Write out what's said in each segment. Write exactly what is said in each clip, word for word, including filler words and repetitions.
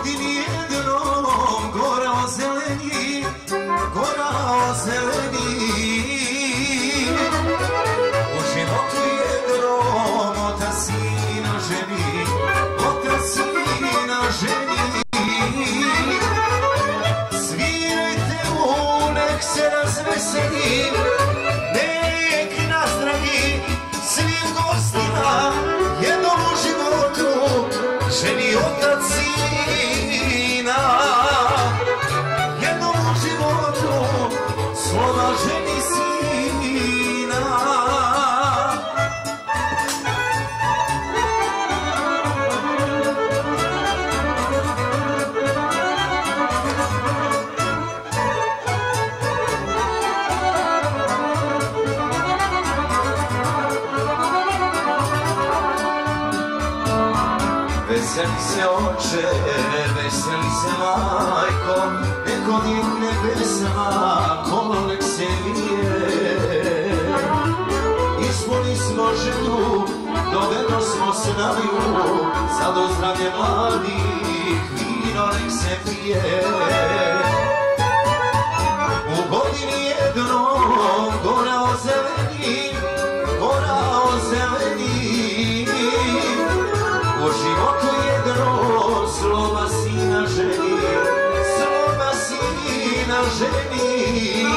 godini jednom gorao zeleni, gorao zeleni. U životu jednom otac sina ženi, otac sina ženi. Svirajte mu, nek se razveseli, nek nazdravi svim gostima. Jednom u životu ženi otac sina, jednom u životu slova ženi sina. Veseli se oče, veseli se majko, nek odjekne pesma, kolo nek se vije. Ispuni smo želju, dovedno smo snaju, sad o zdravlje mladih, vino nek se pije. U godini jednom gorao zeleni, gorao zeleni. U životu jedno slova sina ženi, slova sina ženi.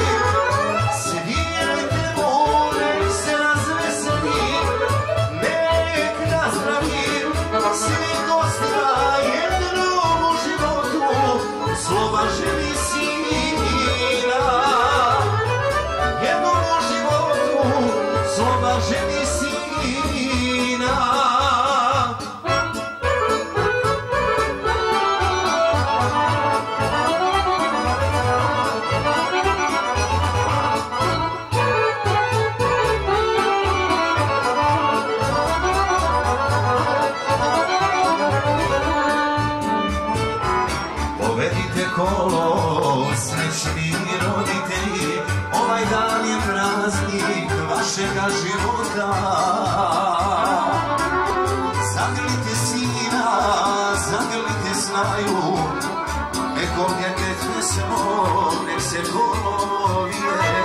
Svirajte mu, nek se razveseli, nek nazdravi svim gostima. Jednom u životu slova ženi sina, jednom u životu slova ženi sina. Povedite kolo, srećni roditelji, ovaj dan je praznik vašega života. Zagrlite sina, zagrlite snaju, nekom djetet pesmo, nek se kolo vije.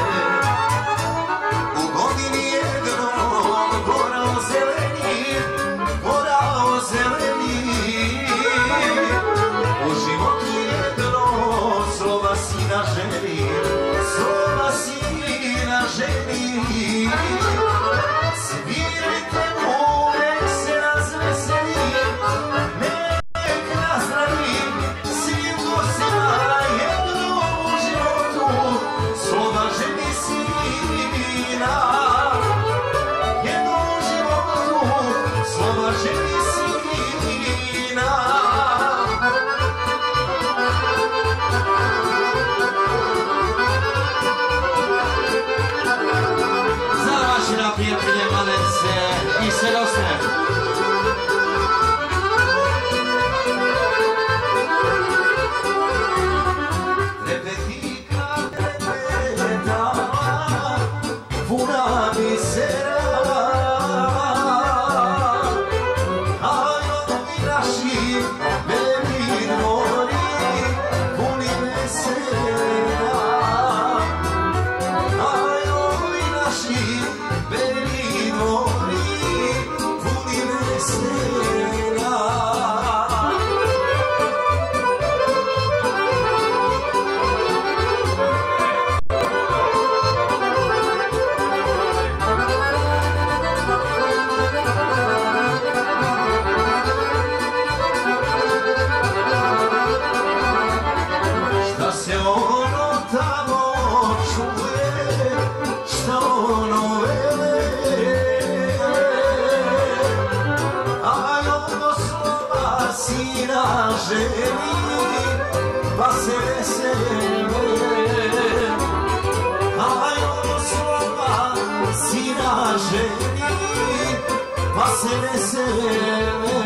U godini jednom gorao zeleni, gorao zeleni. U životu jedno slova sina ženi, slova sina ženi. Svirajte mu, nek se razveseli, nek nazdravi svim gostima. Jednom u životu slova ženi sina, jednom u životu slova ženi sina. Prijatelje, mladence i svedosne. Trepetika, trepeta, puna misera. Ajo mi naši beli dvori, puni vesera. Ajo mi naši beli dvori, puni vesela. Šta se ono tamo čuje, šta ono vele, a ono slova sina ženi, pa se vesele. A ono slova sina ženi, pa se vesele.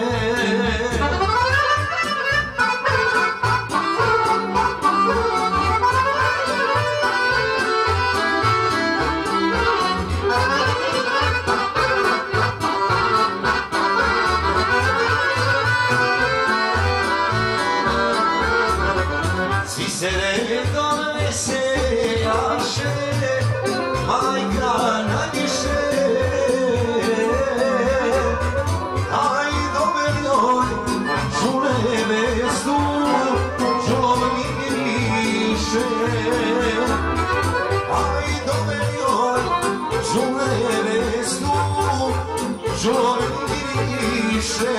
svi se redom veseljaše, majka najviše. Aj dober joj, žule vestu, žulom miriše. Aj dober joj, žule vestu, žulom miriše.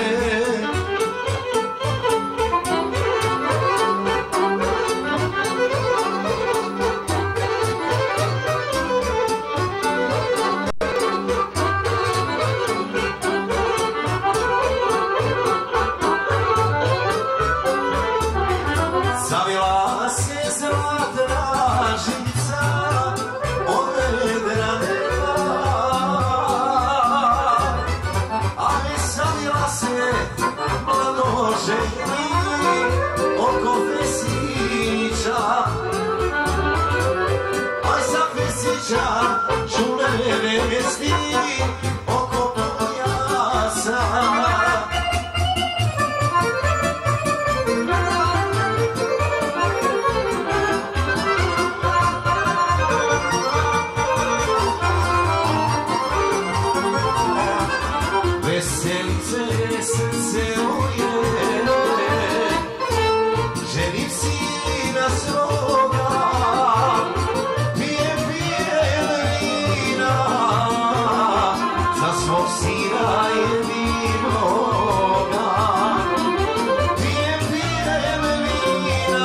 Zavila se zlatna žica od vedra neba, aj zavila se mladoženji oko Fesića, aj za Fesića čule vesti oko pojasa. Veselice srce moje, ženim sina svoga, pijem, pijem vina, za svog sina jedinoga. Pijem, pijem vina,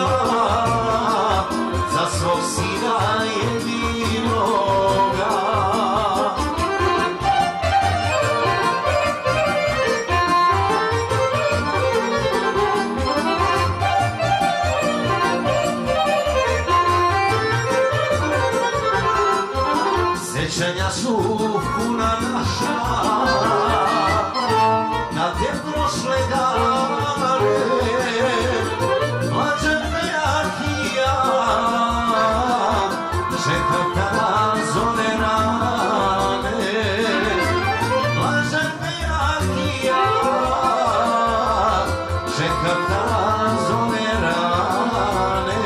za svog sina jedinoga. Sjećanja su puna naša na te prošle dane, mlađan jak i ja, čekam kada zore rane. Mlađan jak i ja, čekam kada zore rane.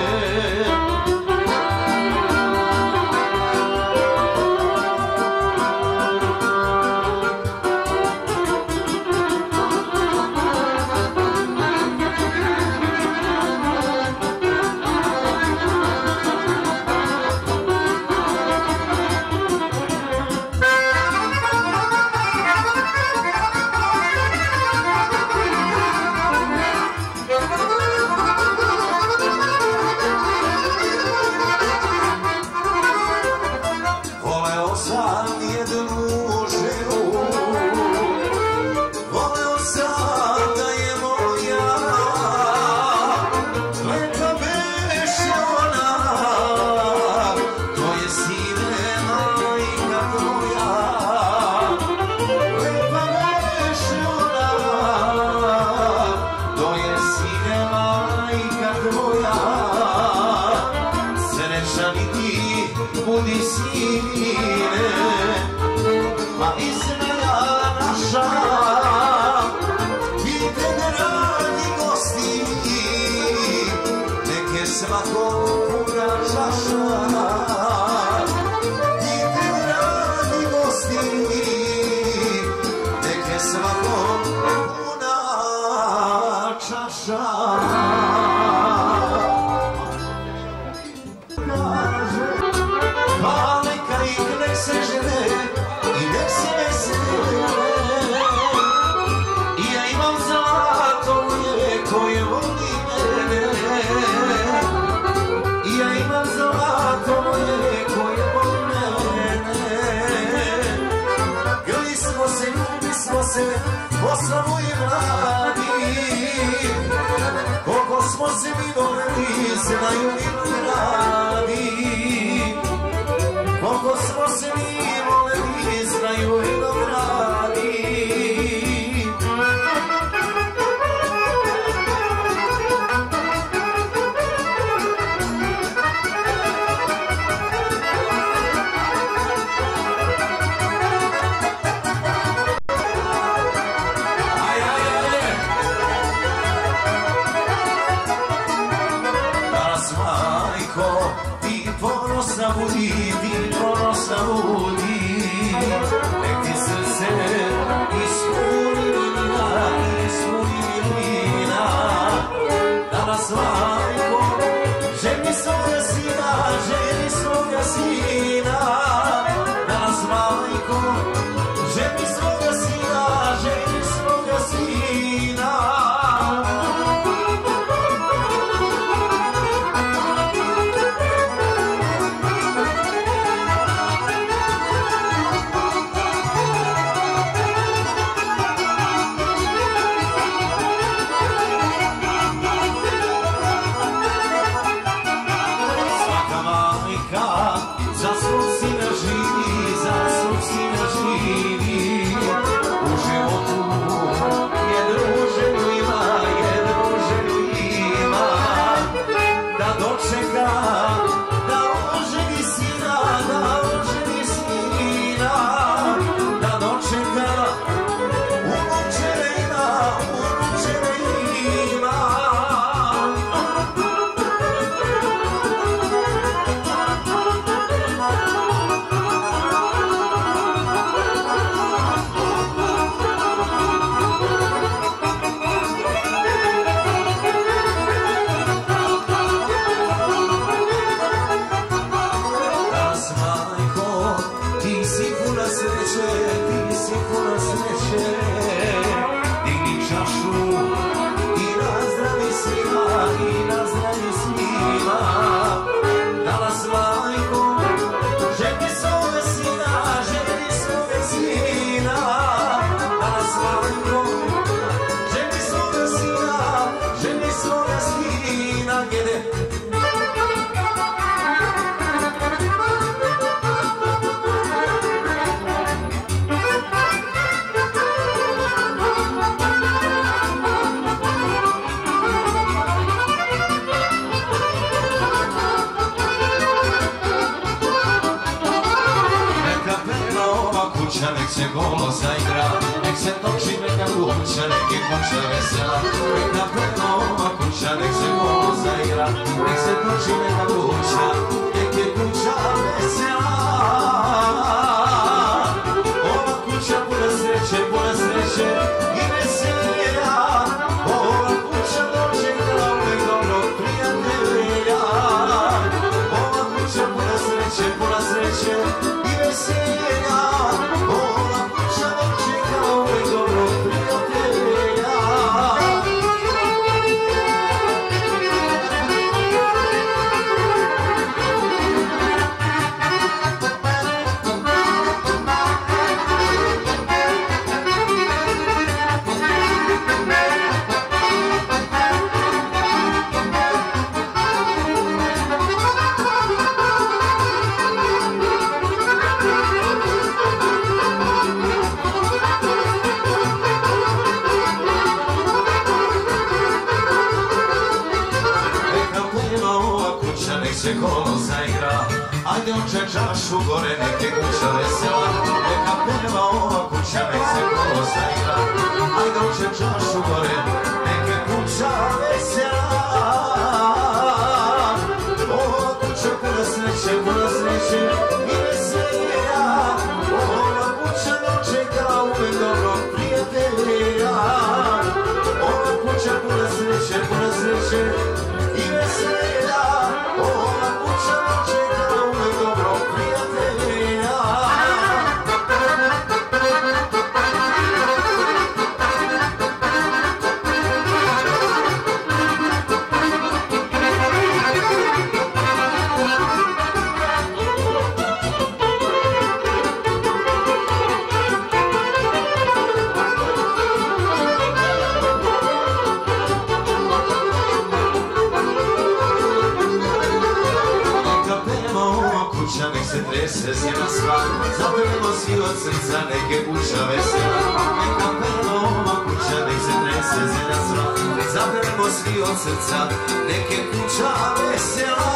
Voleo sam jednu ženu, voleo sam da je moja, lepa beše ona, to je sine majka tvoja. Lepa beše ona, to je sine majka tvoja. Srećan i ti budi sine, ma izmena naša, vidite dragi gosti, neke svako puna čaša. Vidite dragi gosti, neke svako puna čaša. Pa neka ih nek se žene i nek se vesele, i ja imam zlato moje koje voli mene, i ja imam zlato moje koje voli mene. Grli smo se, ljubi smo se, posla moje mladi, koliko smo se mi voleli, znaju vinogradi. Koliko smo se mi voleli, znaju vinogradi. Aj, aj, aj. budi, ti pronosna budi. Nek ti srce ispuni milina, ispuni milina. Danas majko, ženi svoga sina, ženi svoga sina. Danas majko, ženi svoga sina, ženi svoga sina. Nek se golo zaigra, nek se toči neka kuća, nek je kuća vesela. Neka peva ova kuća, nek se golo zaigra, nek se toči neka kuća, nek je kuća vesela. Ova kuća puna sreće, puna sreće i veselja. Ova kuća dočeka uvek dobrog prijatelja. Ova kuća puna sreće, puna sreće i veselja. Se kolo zaigra, ajde oče čašu gore, nek je kuća vesela. Neka peva ova kuća, nek se kolo zaigra, ajde oče čašu gore, nek je kuća vesela. Ova kuća puna sreće, puna sreće i veselja. Ova kuća dočeka uvek dobrog prijatelja. Ova kuća puna sreće, puna sreće i veselja. Ova kuća dočeka uvek dobrog prijatelja. Nek se trese zima sva, zapevamo svi od srca, nek je kuća vesela. Neka peva ova kuća, nek se trese zima sva, zapevamo svi od srca, nek je kuća vesela.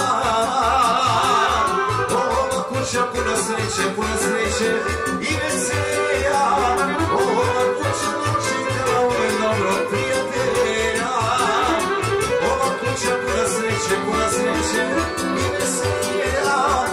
Ova kuća puna sreće, puna sreće i veselja. Ova kuća dočeka uvek dobrog prijatelja. Ova kuća puna sreće, puna sreće i veselja.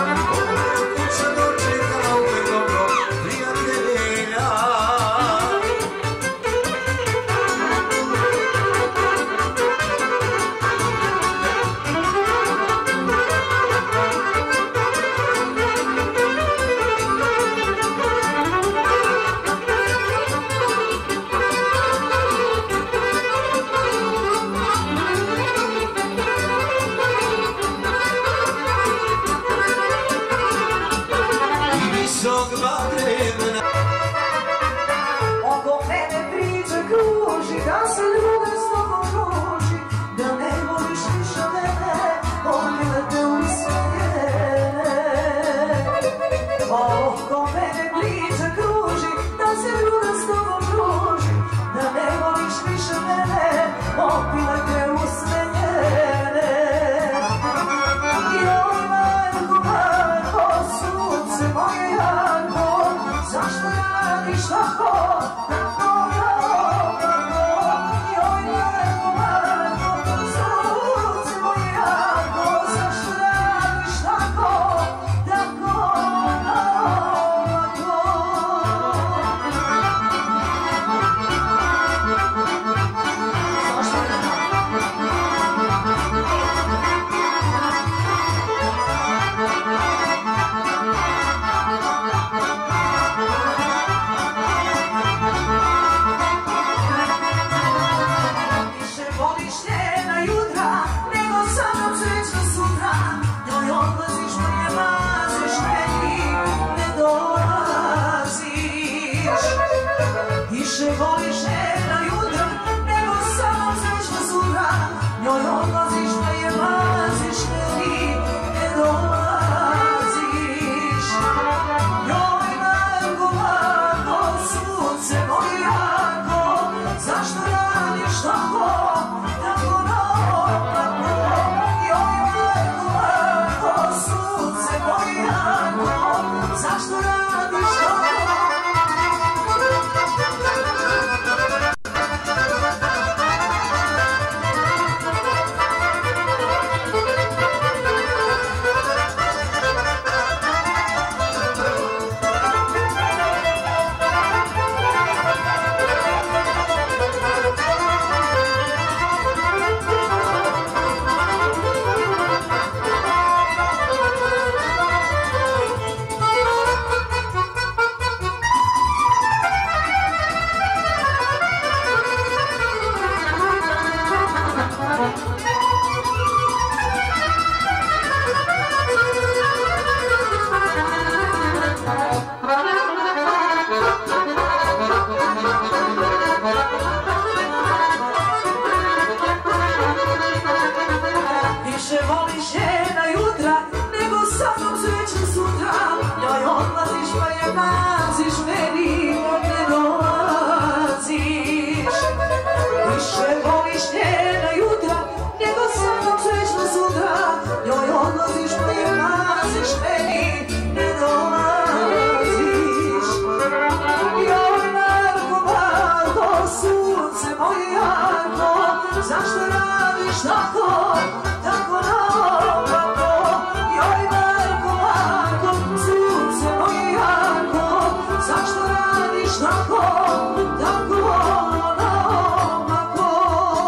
radiš tako, tako naopako, joj Marko, Marko, sunce moje jako, zašto radiš tako, tako naopako?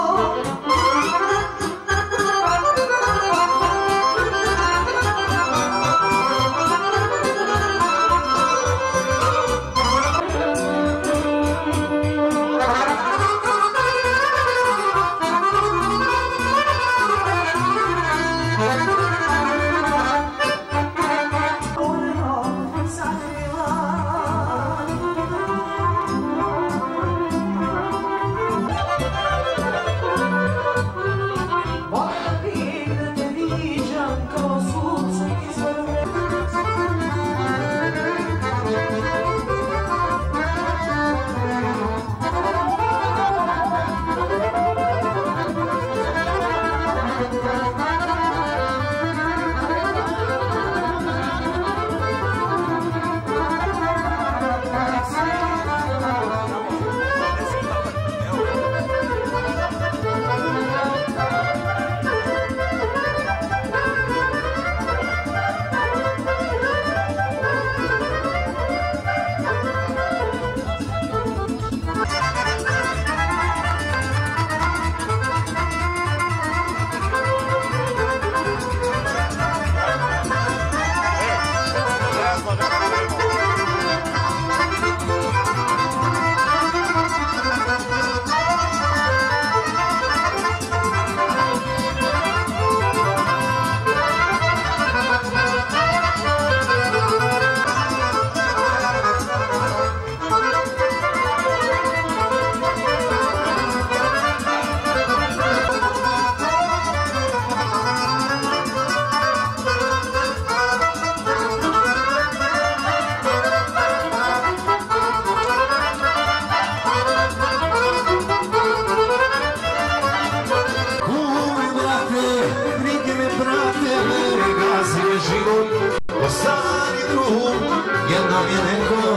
Ostani drug, jednom je neko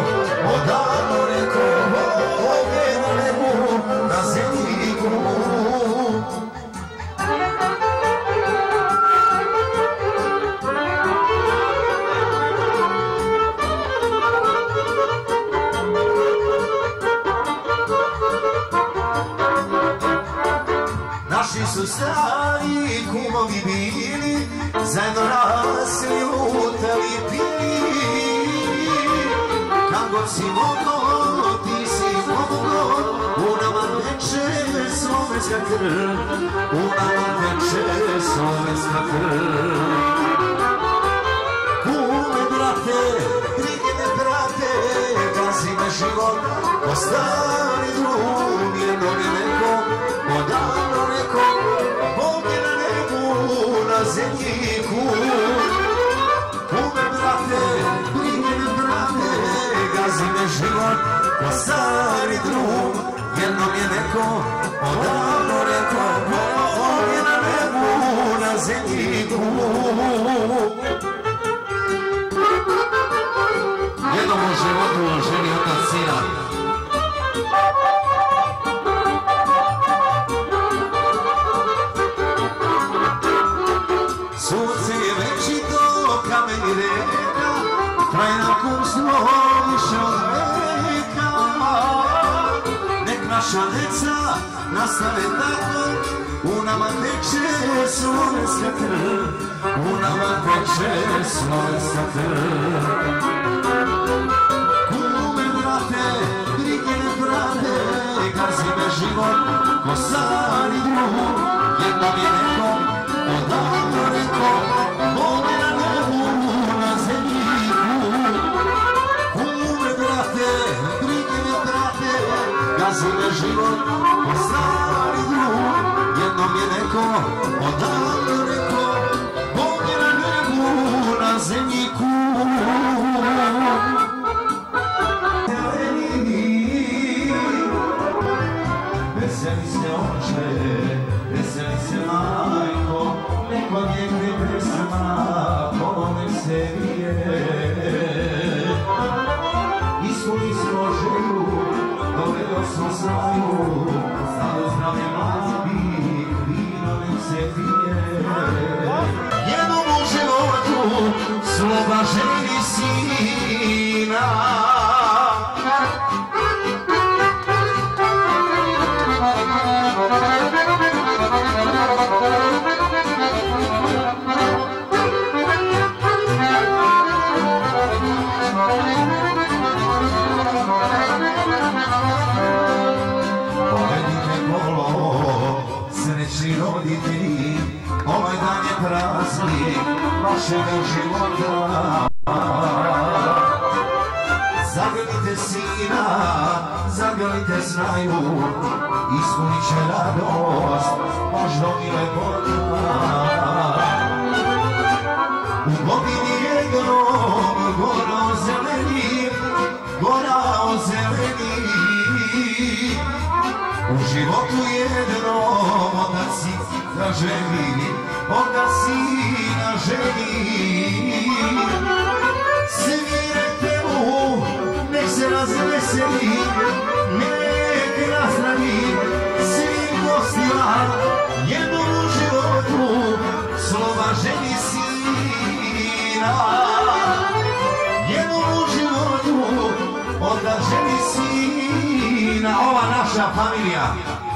odavno rekao, ovdje na nebu, na zemlji krug. Naši su stari kumovi bili, zajedno rasli, lutali, pili. Kad god si mogo, ti si mogo, u nama teče slovenska krv, u nama teče slovenska krv. Kume, brate, brige me prate, gazi me život, ko stari drug, jednom je neko odavno rekao, ovdje na nebu, na zemlji krug. Kume, brate, brige me brate, gazi me život, ko stari drug, jednom je neko odavno rekao, ovdje na nebu, na zemlji krug. Jednom u životu želi otac sina. Sunce je već i to kamen i reka, kraj nakon smo više od veka. Nek naša deca nastave tako, u nama teče slovenska krv, u nama teče slovenska krv. Kume, brate, brige me brate, gazi me život, ko stari drug, jednom je neko odavno rekao, ovdje na nebu, na zemlji krug. Kume, brate, brige me brate, gazi me život, ko stari drug, jednom je neko odavno rekao, ovdje na nebu, na zemlji krug. Veseli se oče, veseli se majko, nek vam je gdje pesma, ponek se vije. Ispuni smo želju, dovedo smo znaju, stado zdravlje mladi, vino nek najbliži roditelji, ovaj dan je praznik vašega života. Zagrlite sina, zagrlite znaju, ispunit će radost možda i lepota. U godini je grom, gora ozeleni, gora ozeleni. U životu jednom otac si na ženi, otac si na ženi. Svirajte mu, nek se razveseli, nek nazdravi svim gostima, jednom u životu slova ženi sina. Jednom u životu otac ženi sina, ova naša familija.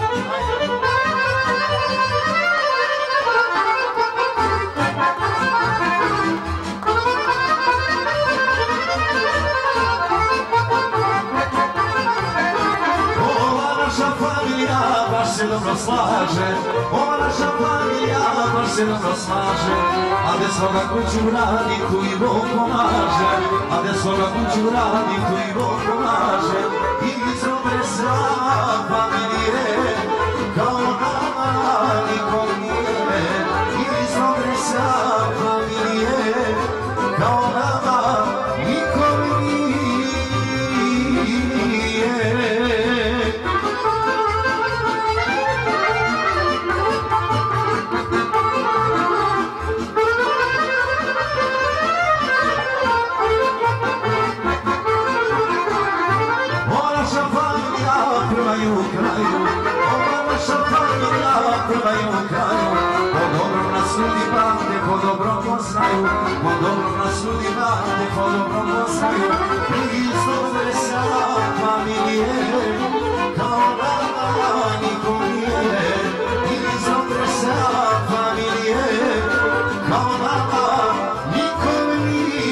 Baš se dobro slaže, ova naša familija baš se dobro slaže. A gde svoga kuću radi, tu i Bog pomaže. A gde svoga kuću radi, tu i Bog pomaže. I dobre sva familije, kao nama nikom nije. I dobre sva familije, kao nama nikom nije. U kraju, ova naša familija prva je u kraju. Po dobrom nas ljudi pamte, po dobrom poznaju. Po dobrom nas ljudi pamte, po dobrom poznaju. I iz dobre sa familije, kao nama nikom nije. I iz dobre sa familije, kao nama nikom nije.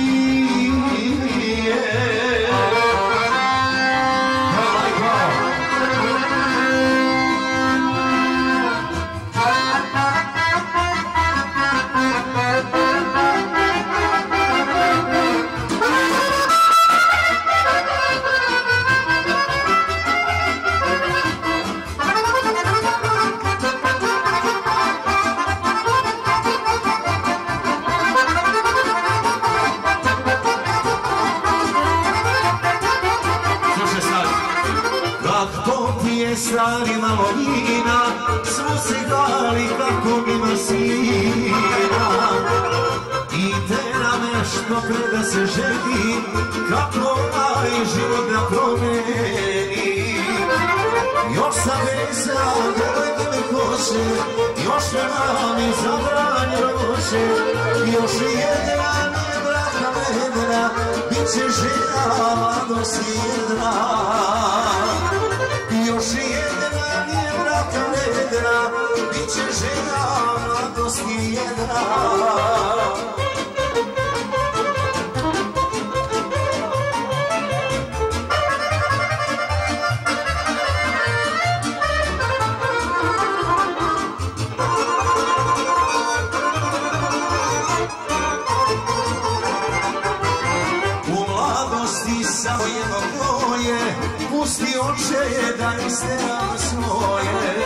Stari malo njina, svu se dali kako ima sina. I tera me što pre da se želi, kako ovaj život da promeni. Još sam veza, dole me kose, još me mami zabranje roše. Još jedna nije braka vedra, bit će žena mladosti jedna. Još jedna nije braka vedra, bit će žena mladosti jedna. U mladosti samo jedno dvoje, pusti oče da istera svoje.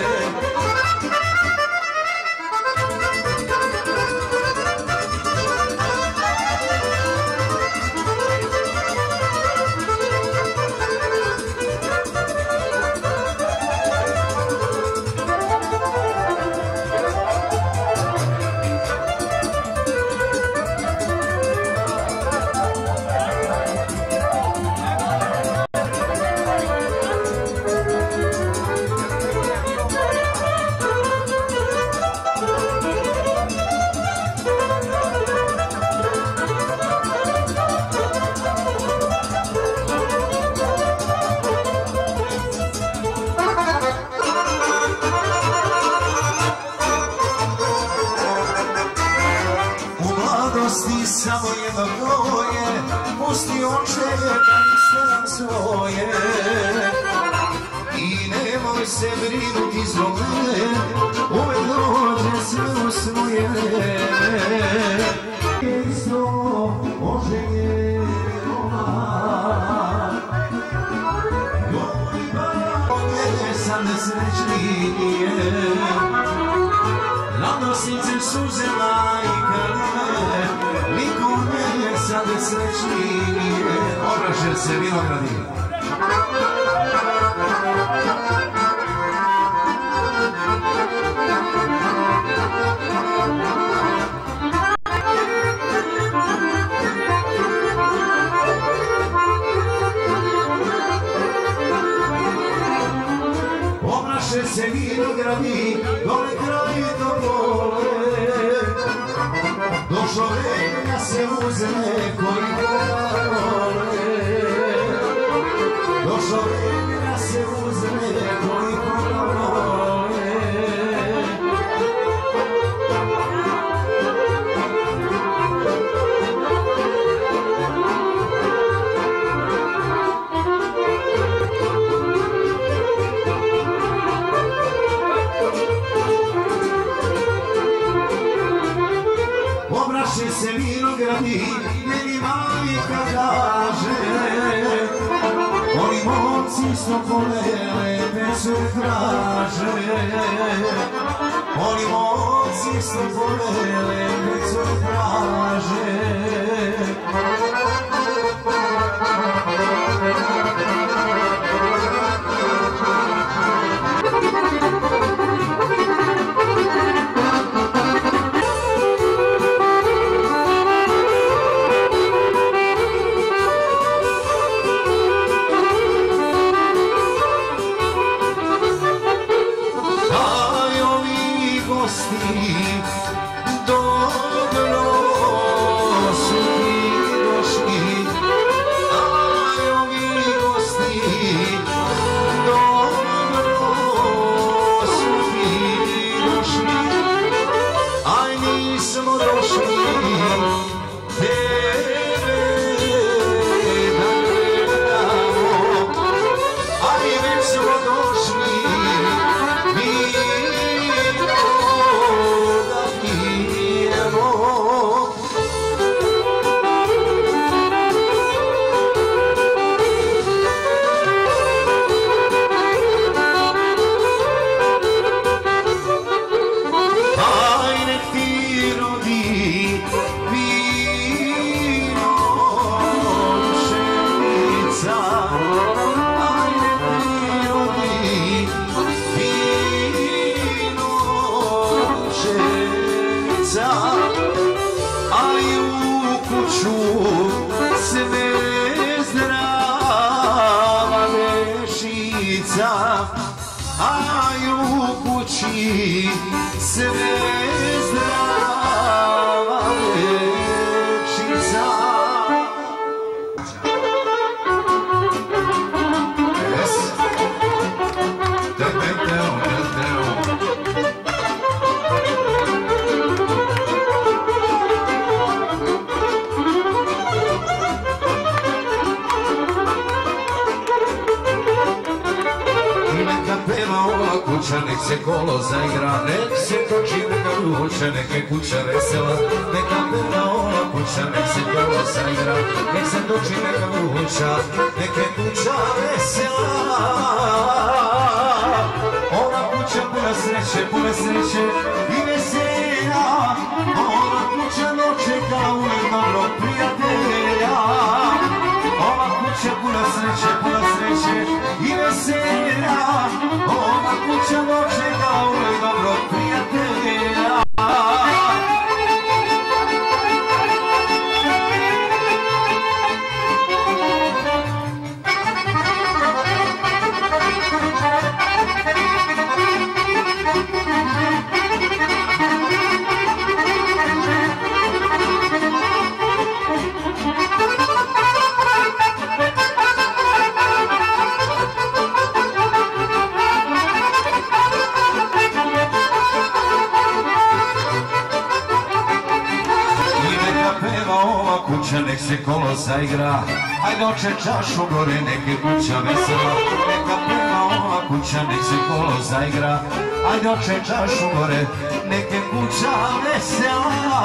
Samo jedno dvoje, pusti oče da istera svoje. I nemoj se brinuti zbog mene, uvek dođe sve u svoje vreme. Isto oženjena, govori sam nesrećnije, radosnice suze lajkane, niko ne sad srećnije. Obraše se vinogradi. Obraše se vinogradi, dole kraj do dole, došlo vreme da se uzme koji vole, došlo vreme da se uzme koji vole. Obraše se vinogradi, meni majka kaže, oni momci sto polele, pesu traže, oni momci sto polele, pesu traže. Aj u kući sve zdrava večica. Kuća, nek se kolo zaigra, nek se toči, neka ruče, nek je kuća vesela. Neka peva ova kuća, nek se kolo zaigra, nek se toči, neka ruča, nek je kuća vesela. Ova kuća puna sreće, puna sreće i veselja. Ova kuća dočeka uvek dobrog prijatelja. Ova kuća puna sreće, puna sreće i veselja. Ova kuća dočeka uvek dobrog prijatelja. Kuća, nek se kolo zaigra, ajde oče čašu gore, nek je kuća vesela. Neka peva ova kuća, nek se kolo zaigra. Ajde oče čašu gore, nek je kuća vesela.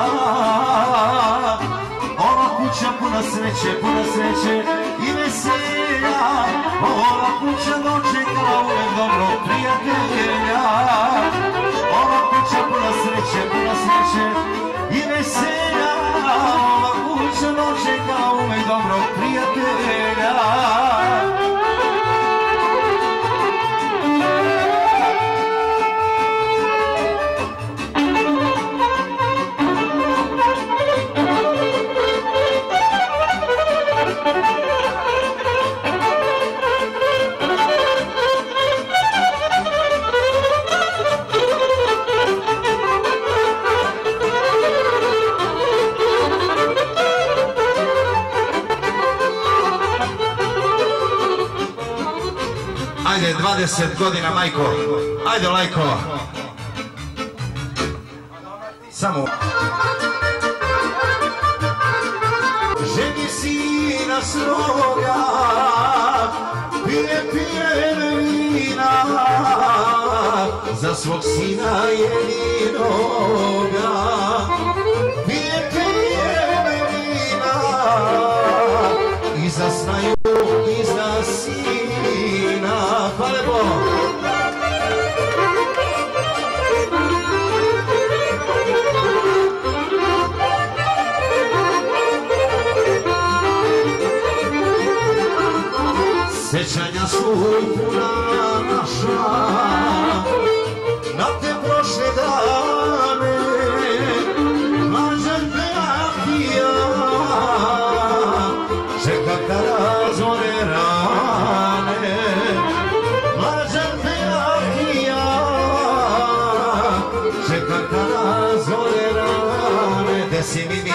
Ova kuća puna sreće, puna sreće i veselja. Ova kuća dočekala uvek dobrog prijatelja. Ova kuća puna sreće, puna sreće i veselja. Ova kuća dočekala uvek dobrog prijatelja. Ajde, dvadeset godina, majko. Ajde, lajko. Samo. Ženi sina svoga, pije, pije vina, za svog sina jedinoga. Pije, pije vina, i za snaju, i za sina. Hvala Bogu. Sećanja su puna naša na te prošle dane, mlađan beakija čeka kada zore rane. Mlađan beakija čeka kada zore rane. Gde si Mimi?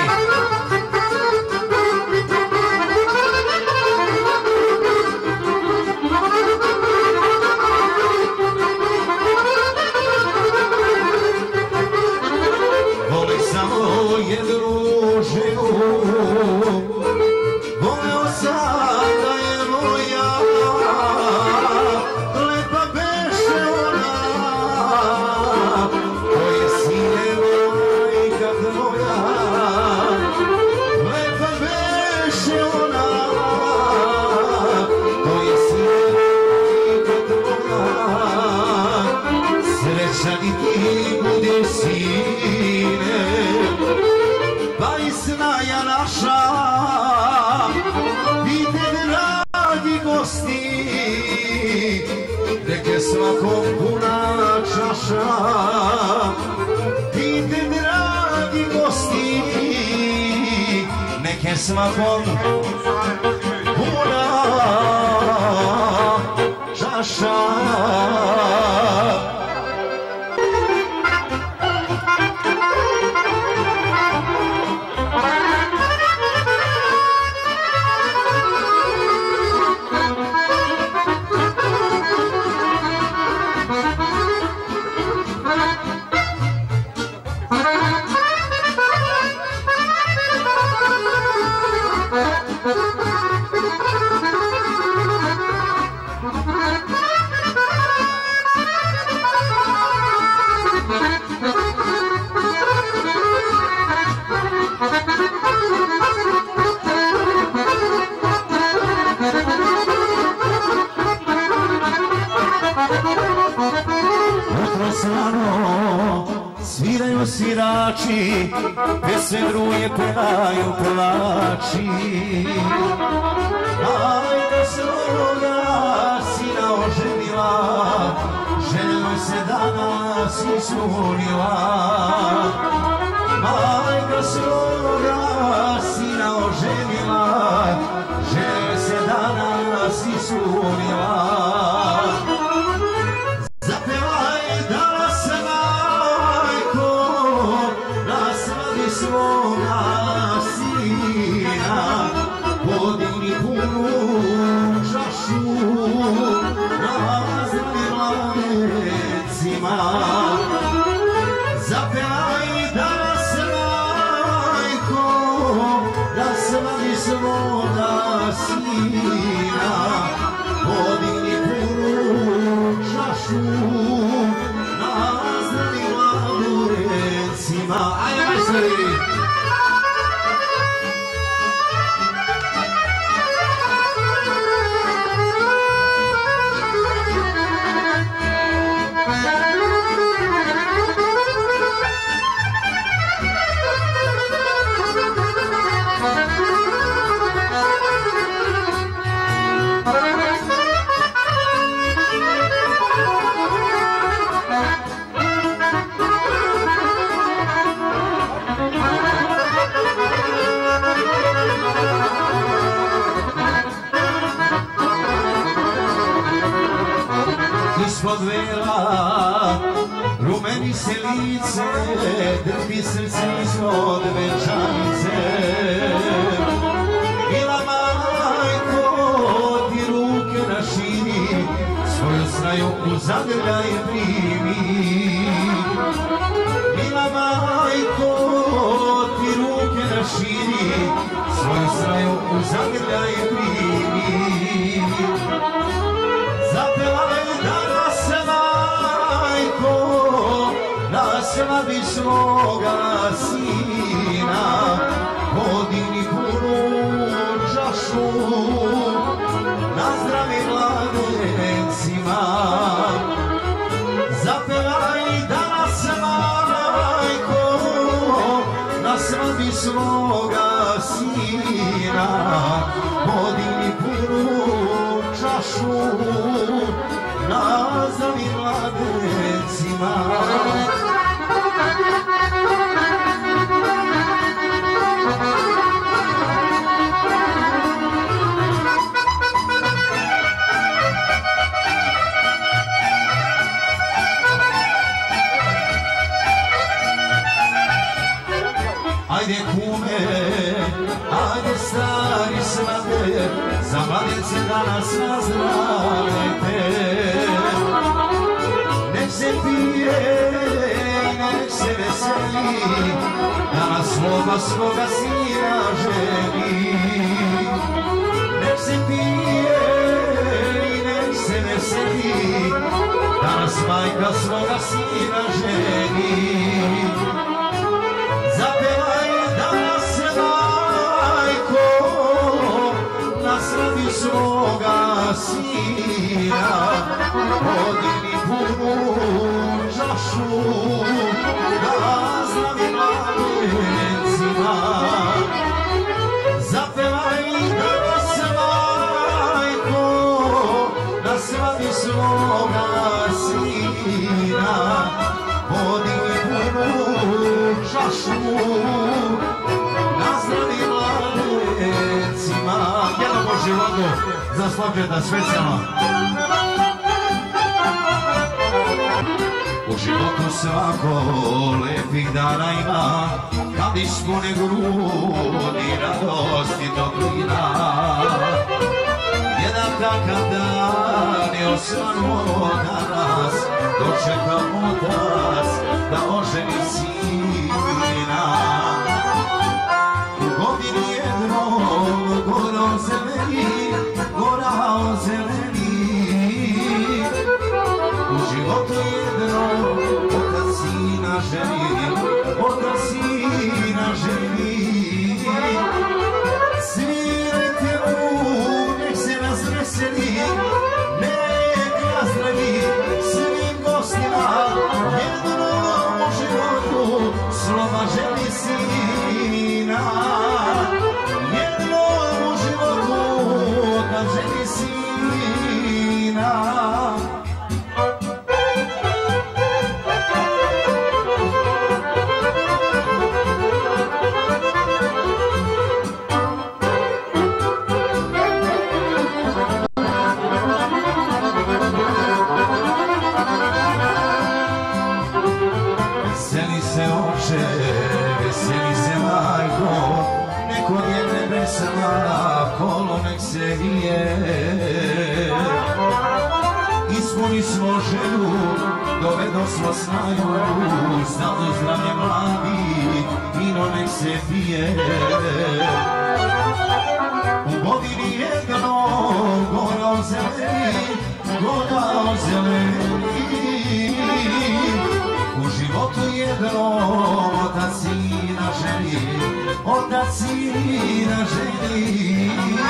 Svakom puna čaša, pijte dragi gosti, neke svakom puna čaša. Sviraju svirači, pesme druje pevaju pevači. Majka svoga sina oženila, željoj se danas ispunila. Majka svoga sina oženila, željoj se danas ispunila. Svoga sina podigni punu čašu raznim mladecima. Zapevaj danas majko, da slavi svoga sina, podigni punu svima, ajde majstori! Ispod vela rumeni se lice, drpi srce ispod venčanice. Mila majko, ti ruke naširi, svoju snaju u zagrljaj primi. Mila majko, ti ruke naširi, svoju snaju u zagrljaj primi. Zapevaj danas majko, na slavi svoga sina, podigni punu čašu, na zdravi mladencima. Zapevaj danas majko, na slavi svoga sina, podigni punu čašu, na zdravi mladencima. Ajde kume, ajde stari svate, za mladence danas nazdravajte. Nek se pije, nek se veseli, danas sloba svoga sina želi. Nek se pije, nek se veseli, danas majka svoga sina želi. Zapevaj danas majko, na slavi svoga sina, podigni punu čašu, na zdravi mladencima. Zapevaj danas majko, na slavi svoga sina, podigni punu čašu, na zdravi mladencima. Jedno po životu za Slokreta specijalno. U životu svako lepih dana ima, kad ispune grudi radosti toplina. Jedan takav dan je osvanuo danas, dočekao otac da oženi sina. U godini jednom gora zeleni, gora zeleni. U životu jednom otac sina želi, otac sina želi. Svirajte mu, nek se nas veseli, nek nazdravi svim gostima. Jednom u životu slova želi sina, jednom u životu da želi sina. Veseli se oče, veseli se majko, nek od jedne vesela kolo nek se vije. Ispuni smo želju, dovedo smo snaju, znadu zdravlje mladi, vino nek se pije. U godini jednom gora zeleni, gora zeleni. U životu životu jednom otac sina želi, otac sina želi.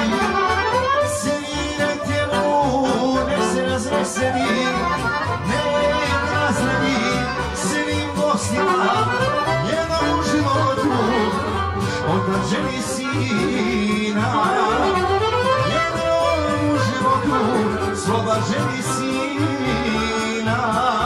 Svirajte mu, nek se razveseli, nek nazdravi svim gostima, jednom u životu otac želi sina. Jednom u životu svoga želi sina.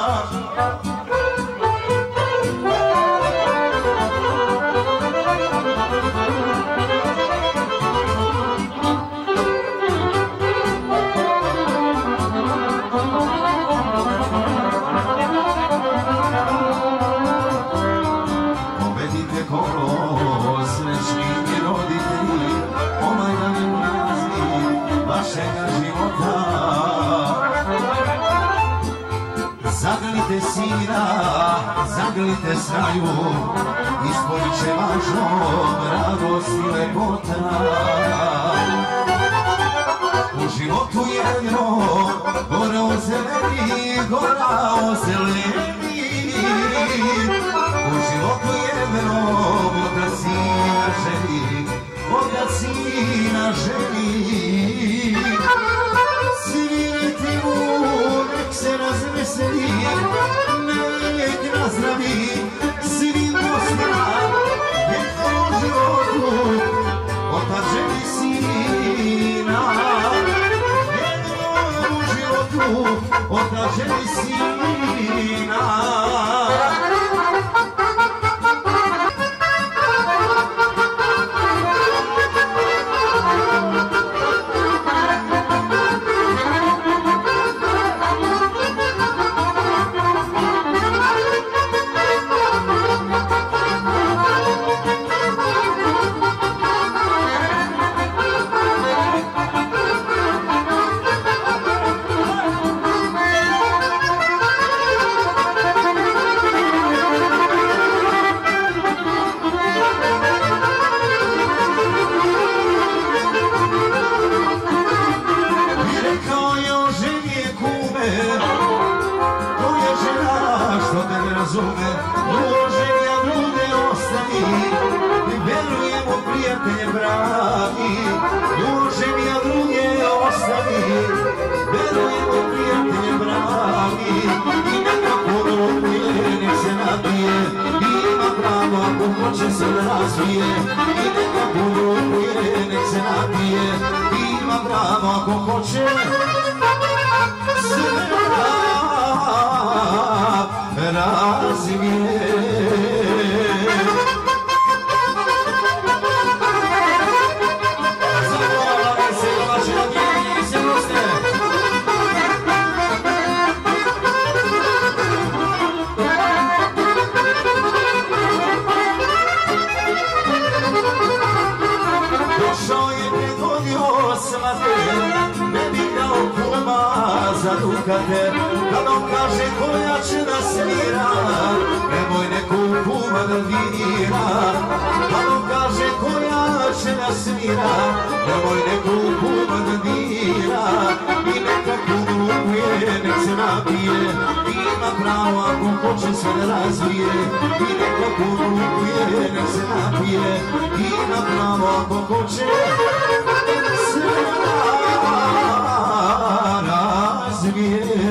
Zagrlite sina, zagrlite snaju, ispojit će važnom radost i lepota. U životu jedno, gora ozeleni, gora ozeleni. U životu jedno, otac sina želi, otac sina želi. Svirajte mu, nek se razveseli, nek nazdravi svim gostima, jednom u životu otac želi sina. Jednom u životu otac želi sina. Kad on kaže koja će da svira, nemoj neku kuma da dira. Kad on kaže koja će da svira, nemoj neku kuma da dira. I neka kumu lupuje, nek se napije, ima pravo ako hoće se da razvije. I neka kumu lupuje, nek se napije, ima pravo ako hoće se da razvije.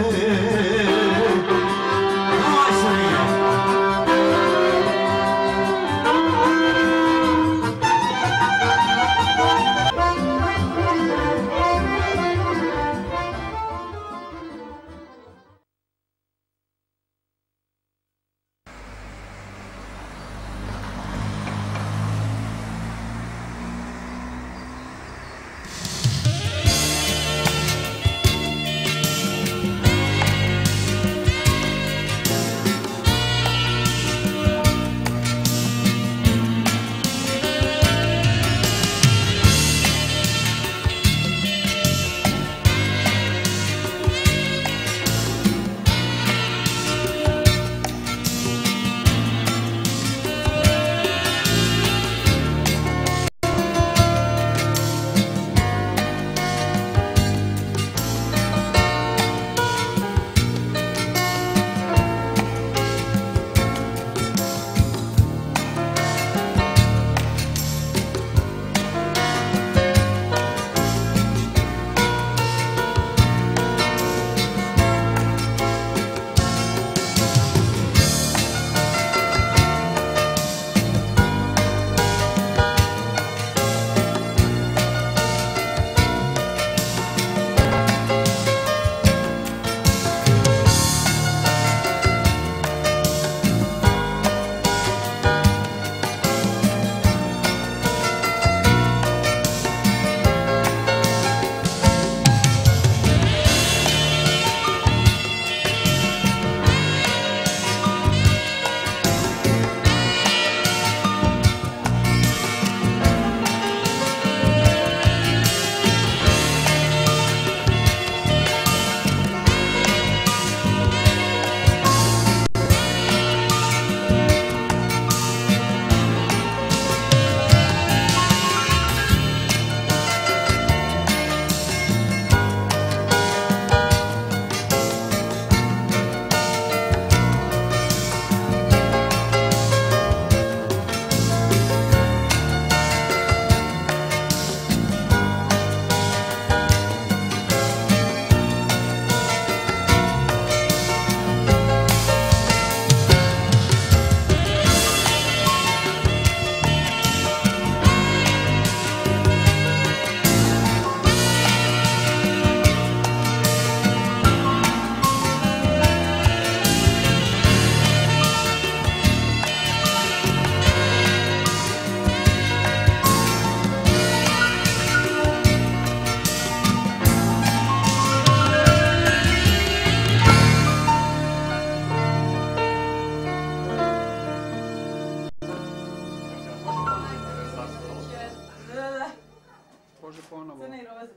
ponovo. Crne i roze.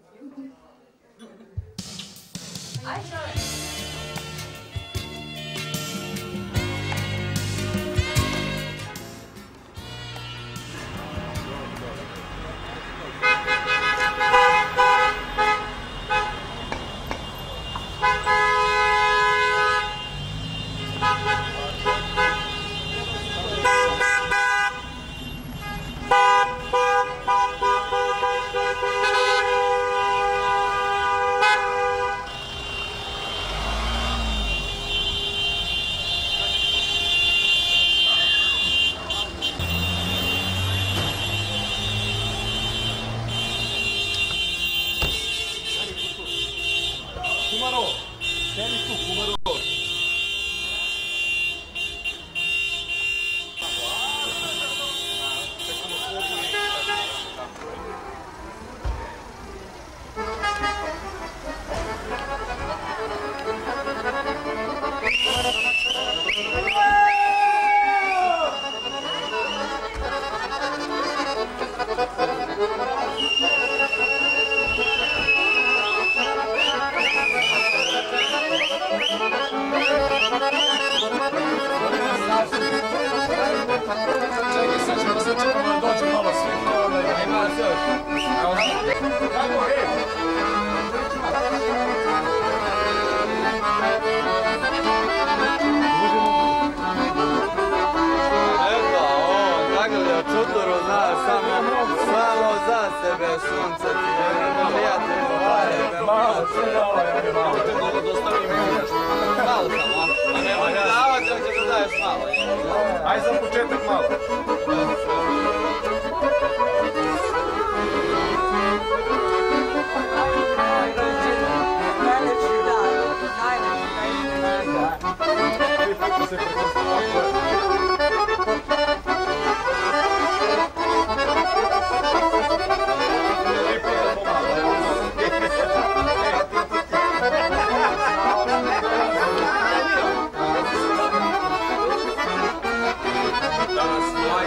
Ajde, čovjek. Ajde za početak malo. Najlepši dan, najlepši dan. Kako se prekonstruovao? Danas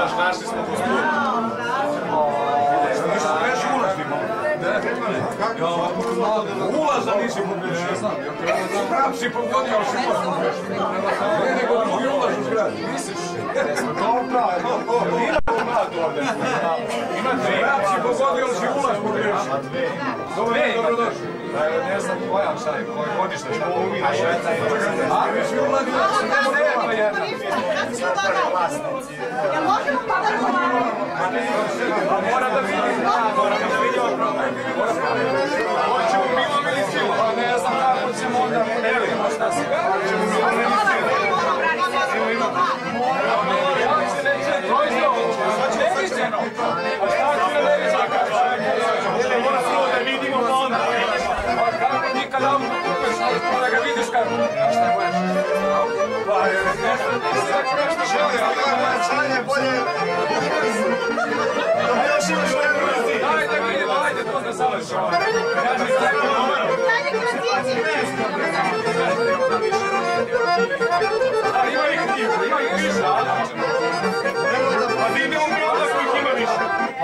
Znaš, našli smo kostur. Nisi ulazni malo. Ulaza nisi pogodio. Pravo si pogodio, ali si pogodio. Ne, nego drugi ulaz u zgradu. Misliš? To pravo. Ima ulaz ovdje. Ima dve. Pravo si pogodio, ali si ulaz pogodio. Dobro, dobrodošli. Ne znam koja, šta je, koji godište, šta je uvijek. A, mi svi ulazili, da se nema nema jedna. Ja možemo pa da Mora da vidim, mora da vidim problem. Hoćemo bilo miliciju, pa ne znam kako ćemo onda velimo šta se hoćemo bilo miliciju. Evo ima. Neviđeno. A šta ću na neviđeno? Mora prvo da vidimo pa onda. Kako nikad auto kupeš, pa da ga vidiš kako. A šta budeš? Pa je nešto, nešto želi, ali je bolje. Ajde, vidimo, ajde, to da završamo. Ima ih njih, ima ih više, a vidimo mi onda kojih ima više.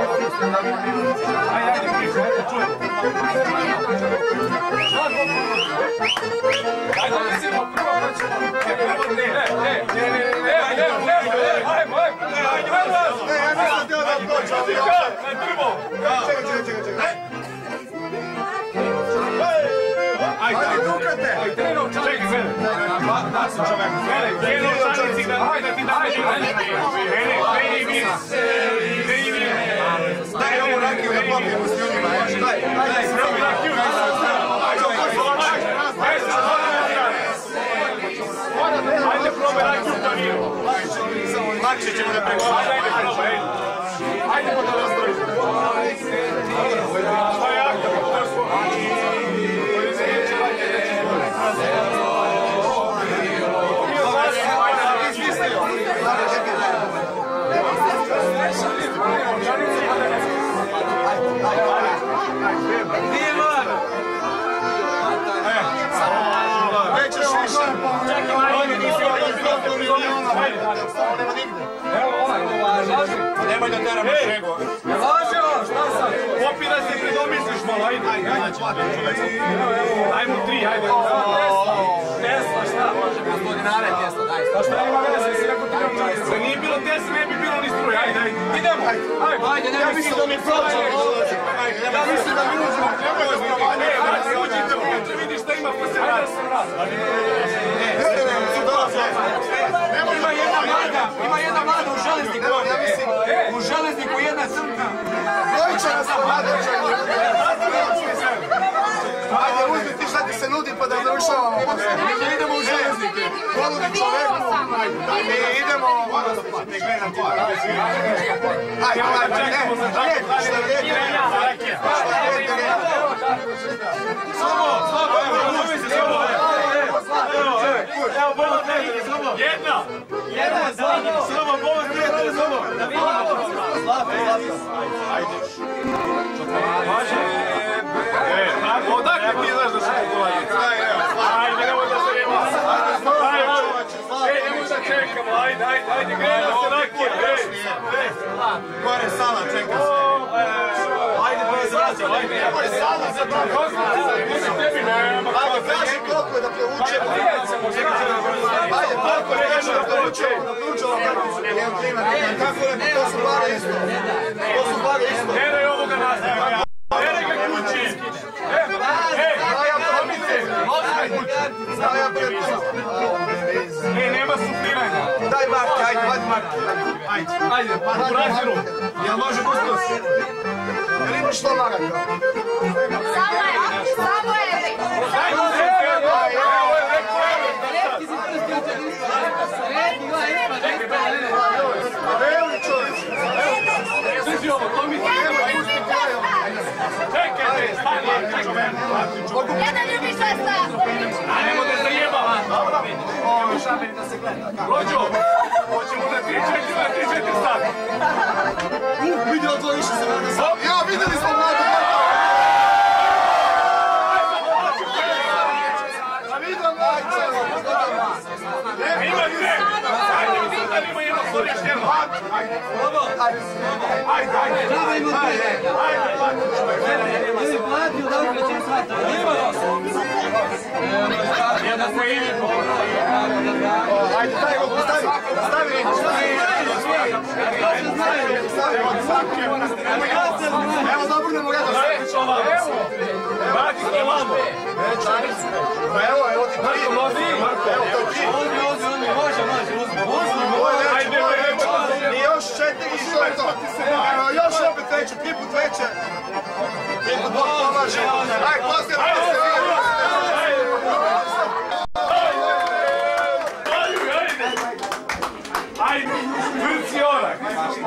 Ajde, ajde, više, ajde, čujem. Ajde, vidimo, prvo krećemo. Ne, ne, ne, ne, ne, ne, ne, ne, ajmo, ajmo, ajde, ajde, ajde, dukate! Čekaj, mene! Da sam čovjek! Mene, mene, čanici, da ti daj! Mene, meni mi! Meni mi! Daj ovu rakiju da popijemo s ljudima! Daj, daj, probi rakiju! Ajde, probaj rakiju u paniru! Lakše ćemo da pregovaramo! Ajde, probaj! Ajde, možda da stojiš! Šta je aktor? Nije mara! Nećeš više! Čekaj, nisi evo ovaj, važi! Nemoj da teramo čego! Važi ovo, šta sad? Popi da se predomisliš malo, ajde! Ajmo tri, ajde! Tesla, šta? Gospodinare Tesla, daj! A šta ima vede se, si rekao ti nam čas? Da nije bilo Tesla, ne bi bilo ni struje, ajde, ajde! Idemo! Ajde, ne mislim da mi prođe! Ja mislim da mi uđemo! Ne, vrati, uđite unutra, vidiš šta ima posle rada sam raz! Ima jedna mlada, ima jedna mlada u železniku ovdje. U železniku jedna crna. Brojčana sam mladočan. Ajde, uzmi ti šta ti se nudi pa da završavamo. Ajde, idemo u železnike. Poludi čoveku. Ajde, idemo. Ne gledam par. Ajde, ajde, ne. Lijep, šta lijep. Slobo, slobo, evo, uvi se slobo. Evo, bolno prijatelje, slobo. Jedna. Jedna, slobo. Slobo, bolno prijatelje, slobo. Da vidimo. Zlato, zlato. Ajde. Važe. E, odakle ti znaš da se kupovali? Ajde, nemoj da se nema. Ajde, nemoj da čekamo. Ajde, ajde, ajde, grejno se rakije. Gore sala, čeka se. Ajde, pa se vraćam, ajde. Gore sala, za to. Ajde, kaži koliko da provučemo. Ajde, koliko je nešto da provučemo. Da provučemo kako je, to su bare isto. To su bare isto. Neraj ovoga nastavlja. Neraj ga kući. E, e, komice. Znao ja pretpostavljam. E, nema sufliranja. Daj Marki, ajde, vadi Marki. Ajde, ajde, u brazilu. Jel može gustos? Jel imaš što Maraka? Samo je, samo je. Daj mu se, evo je neko evo. Veli čovječ. Sviđi ovo, komice. Čekaj, stani, čekaj. Jedan ljubi šesta. Ajmo da zajebava. Ovo šameni da se gleda. Rođo, hoćemo da tri četiri, na tri četiri sata. Uh, vidio otvoriš se vrata sam. Ja, vidjeli smo mladu. A vidio mladu. Ima dve. Ajde, vidim da li ima jedno stvari još jedno. Ajde, ajde, ajde, ajde, ajde, daj ruku, stavi, stavi ruku, stavi. Evo, zabrnemo ga do sve. Evo, evo ti tri. Evo, to je tri. Može, može, uzmi. Uzmi, i još četiri i što je to. Evo, još opet veće, tri put veće. Tri put Bog pomaže. Aj, pozdravite se. Ajde, vrci onak.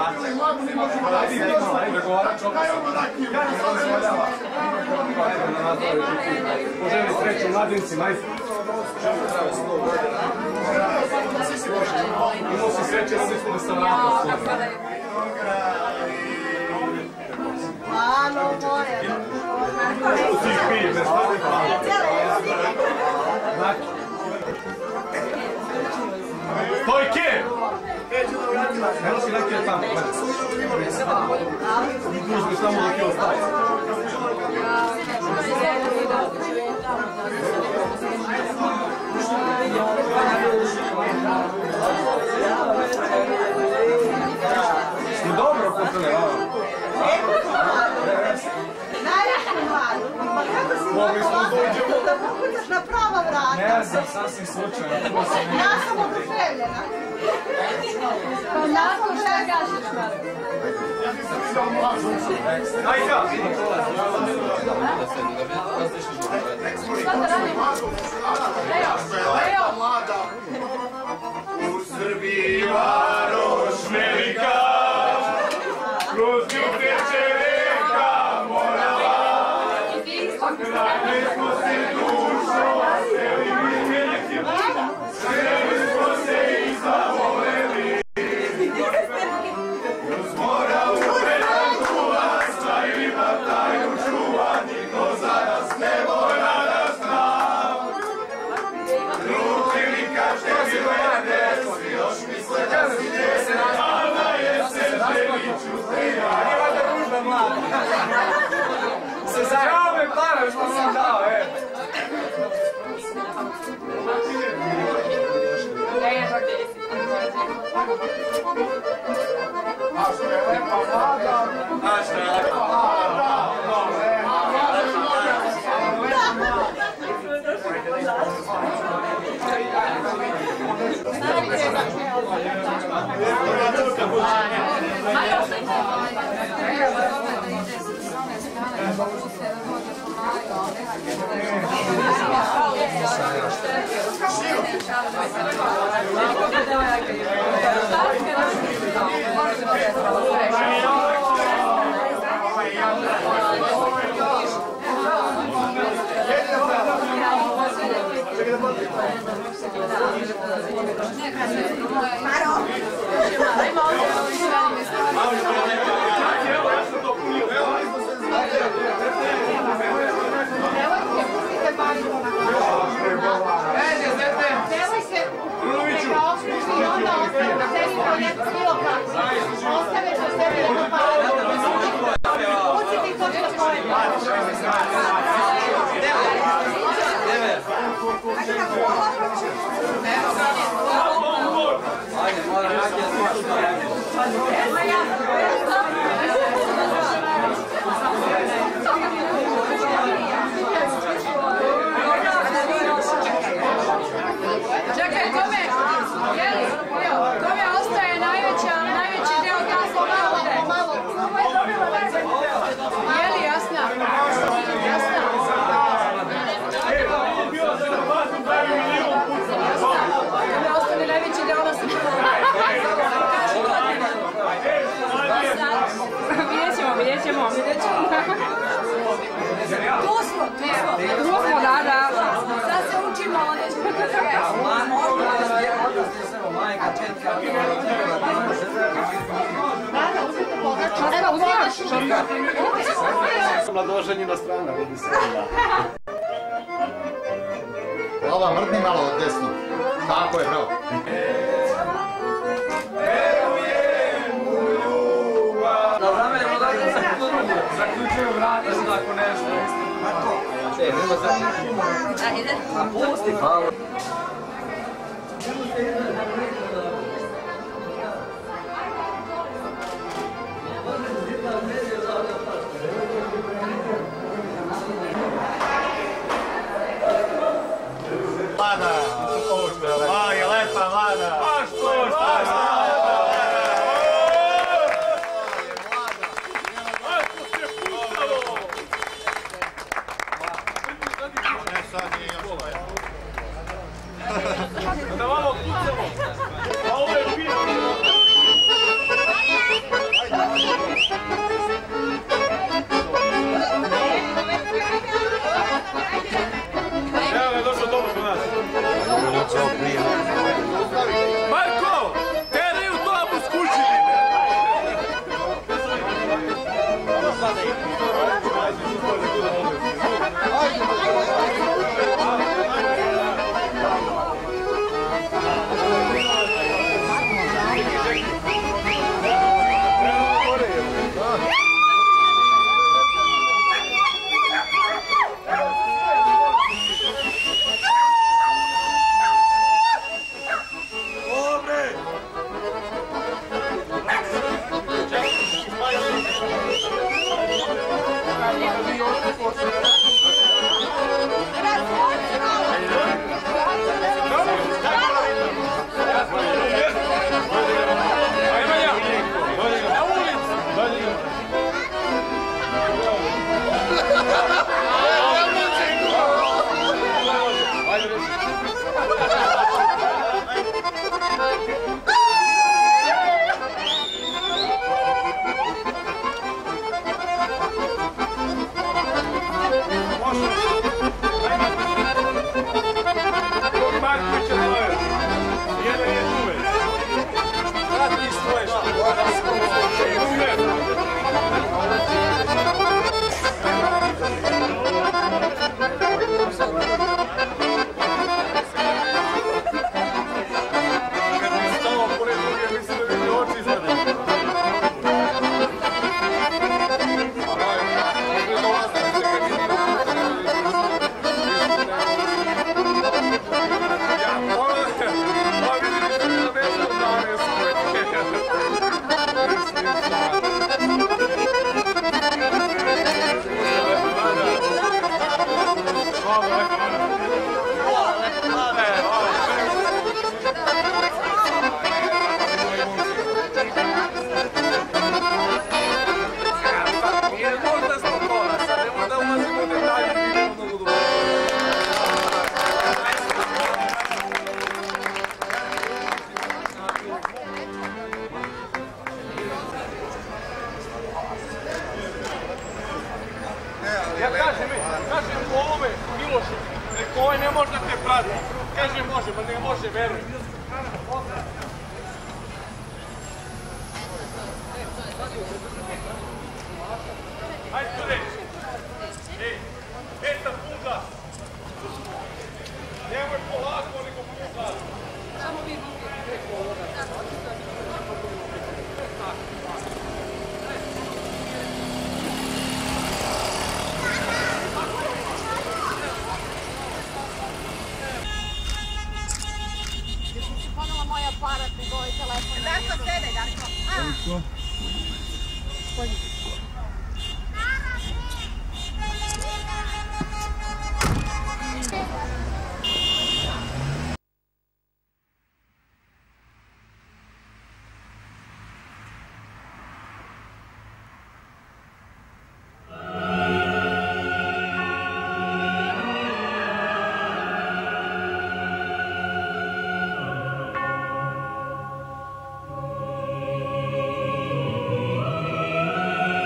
Poželi sreću mladincima. Imao si sreće da nismo da sam vrata. Malo moje. Ti pije, bez stavljaju. Stojke! Evo si neki je tamo, gledaj. I dužni samo dok je ostaje. Ti dobro kupili, ovo? Najviše mladu. Pa kako si Mogli smo dođemo. da pokućaš na prava vrata? Ne znam, sasvim slučajno. Ja sam oduševljena. Nakon šta kažeš, Marko? Ajka! Šta da radimo? Evo, evo. U Srbiji varoš velika, kroz nju teče reka Morava, kralje smo se dušo, seli mi, seli smo se i zavoleli. Kroz Moravu vedan čuva, stajli bataju čuva, niko za nas ne mora da zna. Krutili kaže bilo je desi, još misle da si desi, a na jesen želiću zlija. Nije valjda ružna mlada. Se zajao me para, što sam dao, e. A što je lepa mlada? A što je lepa mlada? Čekaj, kome? Jeli? Kome ostaje najveća, najveći deo gasla ovde? Jeli, Jasna? Jasna? Kome ostane najveći deo nas? Vidjet ćemo, vidjet ćemo, vidjet ćemo. Tu smo, tu smo. Tu smo, da, da. Sad se učimo, evo, uzmaš. Mladoženjina strana, vidi se. Ova, mrdni malo od desno. Tako je, bravo. Veruje Ajde. Pusti, hvala. Mlada! A, je lepa mlada! A što, šta je? A što se pucalo? Ne, sad nije još lepa. Da malo pucamo. A ovo je bilo. Evo je došao dobro kod nas. Marko! Teraj u tomu s kući! Ja kažem, kažem u ovome, Milošu, neko ovaj ne može da te prati. Kaže može, pa ne može, veruj. Hajde tu reći. Ej, peta puga. Nemoj polako, nego puga. Samo vi mogu preko ovoga. Moj aparat i moj telefon. Zašto sede, Darko? Darko? Thank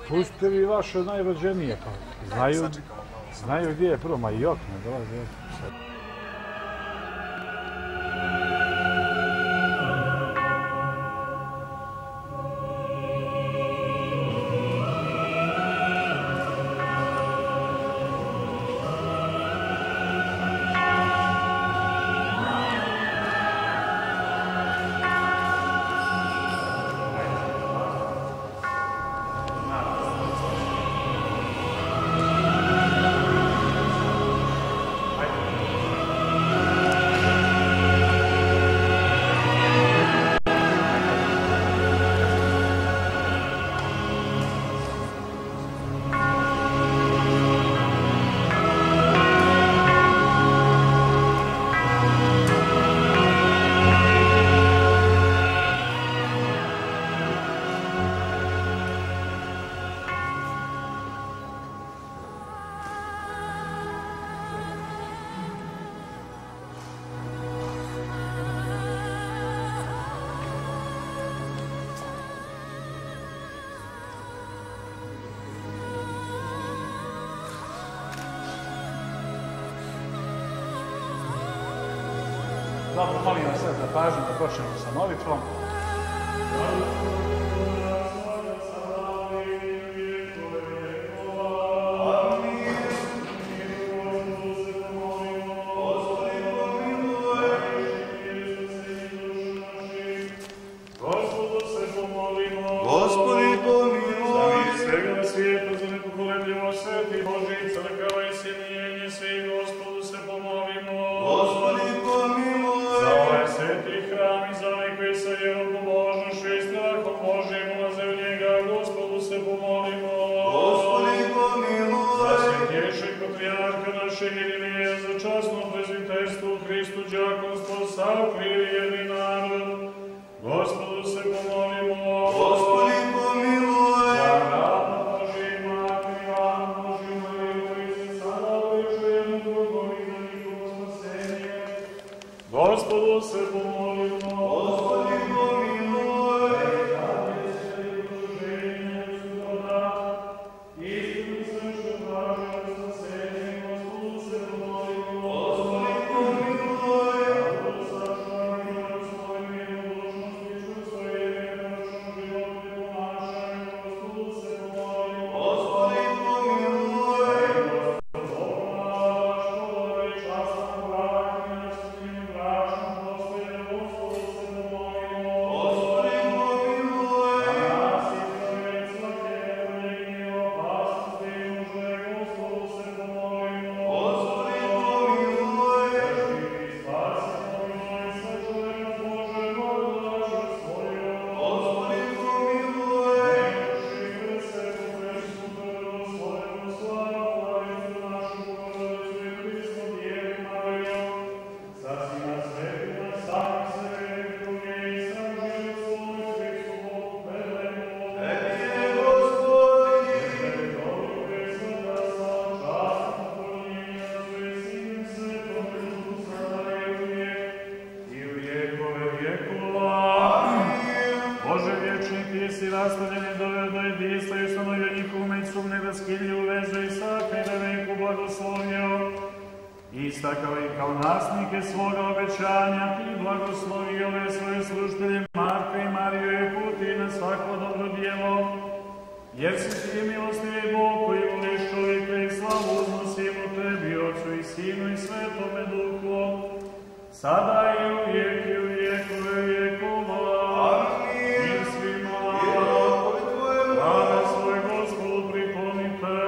pustite vi vaše najrođenije, pa znaju, znaju gdje je prvo, ma i ok, ne dolazi. Dobro, molim vas sad za pažnju da počnemo sa molitvom. Istakao i kao nasnike svoga obećanja i blagoslovi ove svoje službene Marka i Mariju i puti na svako dobro djelo. Jer si ti milostivi Bog koji voliš čovjeka i slavu uznosimo tebi, Otcu i Sinu i Svetome Duhu, sada i uvijek i u vijekove vijekova. Mir svima. Slave svoj Gospodu priklonite.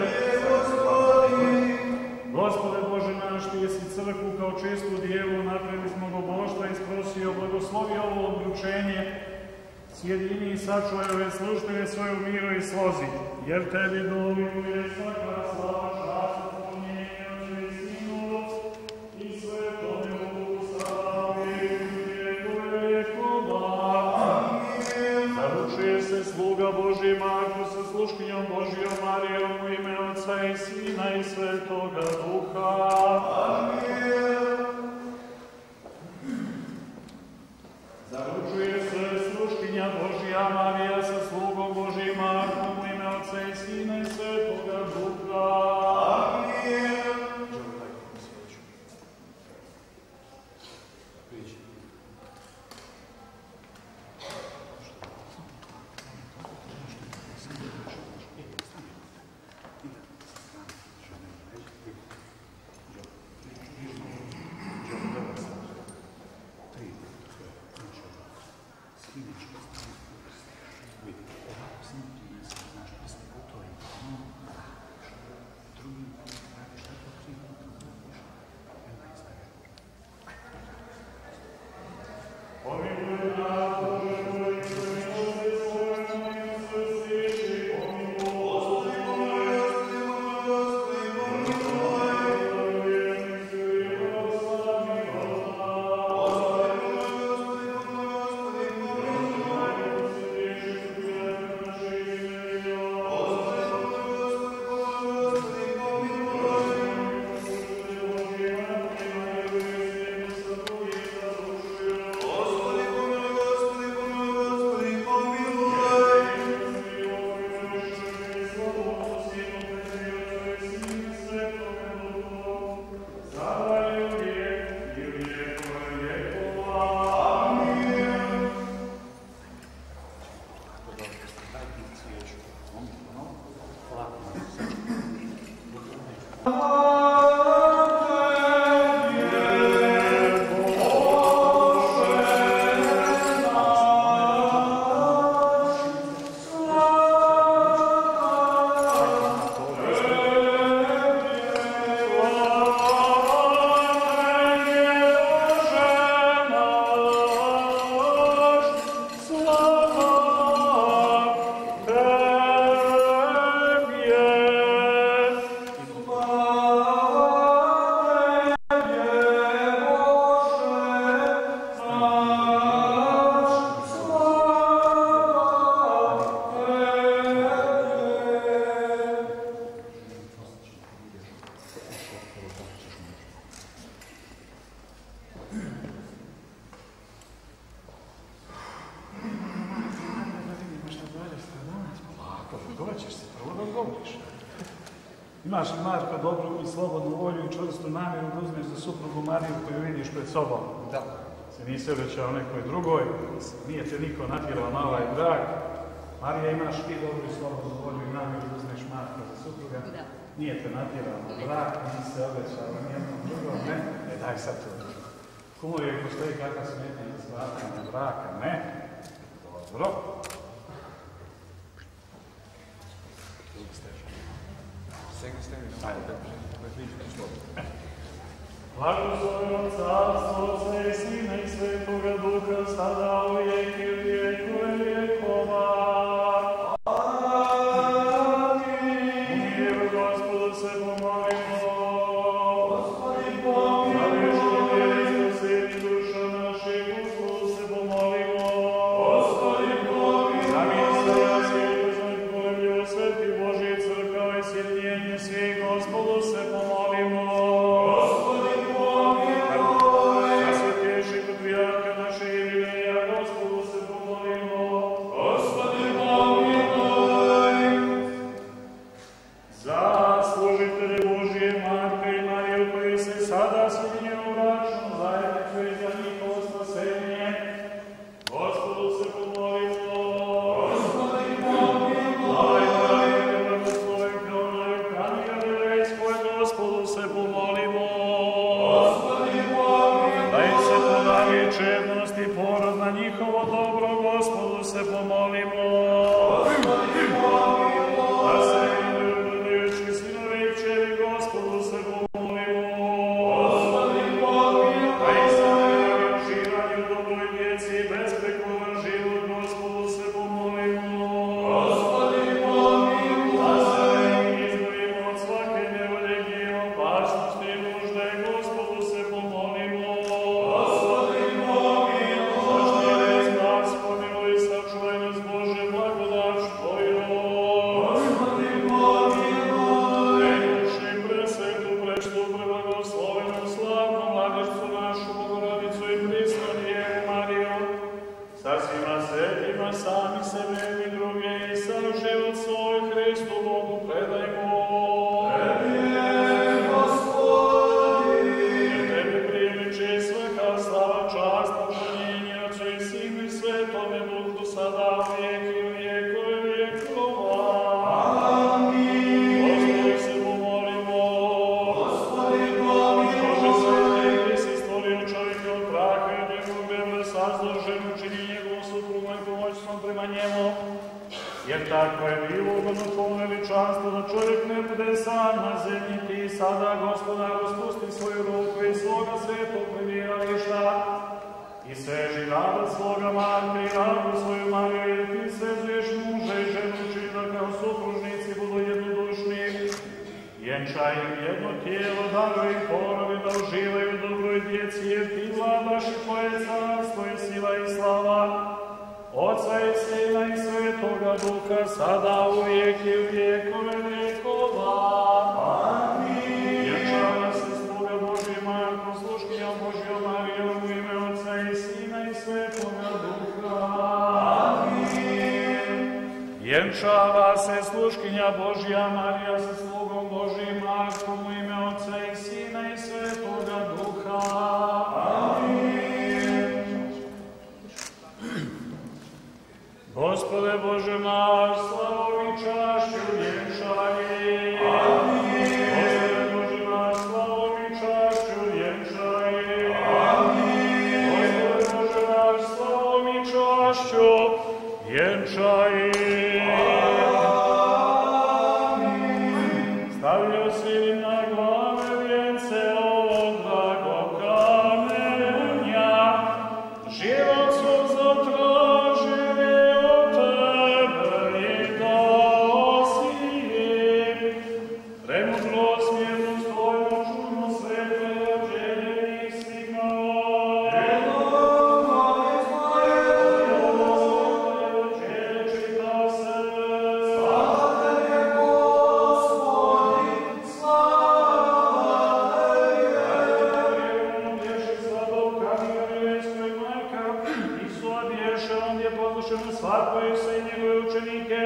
Gospode Bože naš, ti si crkvu kao čistu djevu napravili s mnogoboštva i sprosio, blagoslovi ovo obručenje, sjedini i sačuvaj ove službene svoje u miru i slozi, jer tebi dovoljuje svaka slava, čast, poklonjenje, Otcu i Sinu i Svetome Duhu, sada i u vijekove vijekova. Zaručuje se sluga Božji Marko sa sluškinjom Božjom Marijom u ime Otca i Sina i Svetoga Duha. Zaručuje se sluškinja Božja Marija sa slugom Božjim Markom u ime Otca Imaš li, Marko, dobru i slobodnu volju i čvrstu namjeru da uzmeš za suprugu Mariju koju vidiš pred sobom? Da. Se nisi obećao nekoj drugoj, nije te niko natjerao na ovaj brak. Marija, imaš ti dobru i slobodnu volju i namjeru da uzmeš Marka za supruga? Da. Nije te natjerao na brak, nisi se obećao na nijednom drugom, ne? E, daj sad to. Kumovi, postoji kakva smetnja za sklapanje braka? Ne? Dobro. Blagosloveno carstvo Otca i Sina i Svetoga Duha, sada u vijek i vijekove vijekova. Amin. U miru Gospodu se pomolimo. Gospodi pomiluje. Za vječnu vijest sveti duša naših, Gospodu se pomolimo. Gospodi pomiluje. Za misle sveti znoj kolebljivo sveti Božji crkava i sjedinjenje svih, Gospodu se pomolimo. Vjenčava se sluškinja Božja Marija sa slugom Božjim Markom u ime Otca i Sina i Svetoga Duha. Amin. Gospode Bože naš, slavom i čašću vjenčaj. Amin.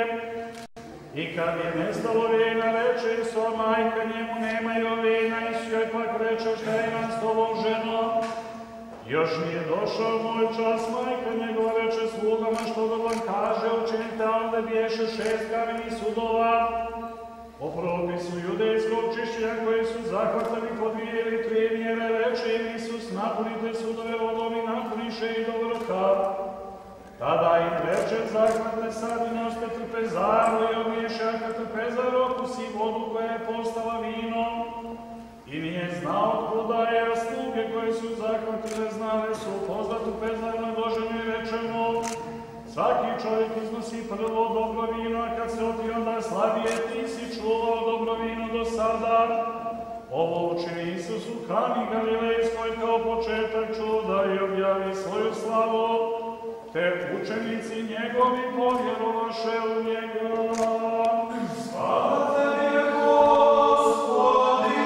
I kad je nestalo vina, reče Iso, majka njemu nemaju vina, Isus joj pak reče, šta imam s tobom, ženo? Još nije došao moj čas, majka njegova reče slugama, što da vam kaže, učinite, a onda biješe šest kamenih sudova. Po propisu judejskog čišćenja koji su zahvatali po dvije ili tri mjere, reče im Isus, napunite sudove vodom i napuniše i do vrha. Tada im reče, zahvatne sad i noste trpezaru i omiješe, a kad trpezar okusi vodu koja je postala vino. I nije znao otkuda je, a sluge koje su zahvatile znale su pozvat trpezar na doženju i reče mu, svaki čovjek iznosi prvo dobro vino, a kad se opije onda slabije, ti si čuvao dobro vino do sada. Ovo učini Isus u Kani Galilejskoj kao početak čuda i objavi svoju slavu, te učenici njegovi povjerovaše u njega. Slava tebi, Gospodi,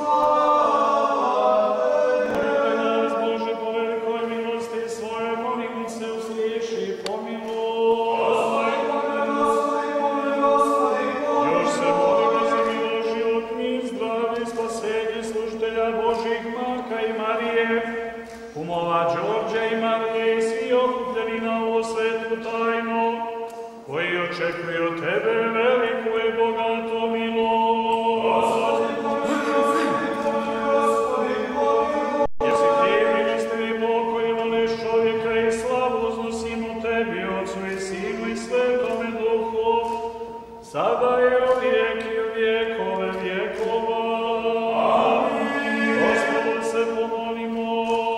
slava tebi. Nas, Bože, po velikoj milosti svoje, molim se usliši, pomiluj. Gospodi, pomiluj, Gospodi, pomiluj, Gospodi, pomiluj. Još se molimo za milo životni, zdravlje, spasenje služitelja Božih Marka i Marije, kumova Đorđa i Marije i svi okupljeni na ovu svetu tajnu, koji očekuju od tebe veliku i bogatu milost. Gospodi, pomiluj, Gospodi, pomiluj, Gospodi, pomiluj. Jesi ti milostivi Bog koji voliš čovjeka i slavu uznosimo tebi, Otcu i Sinu i Svetome Duhu, sada je u vijek i u vijekove vjekova. Amin. Gospodu se pomolimo.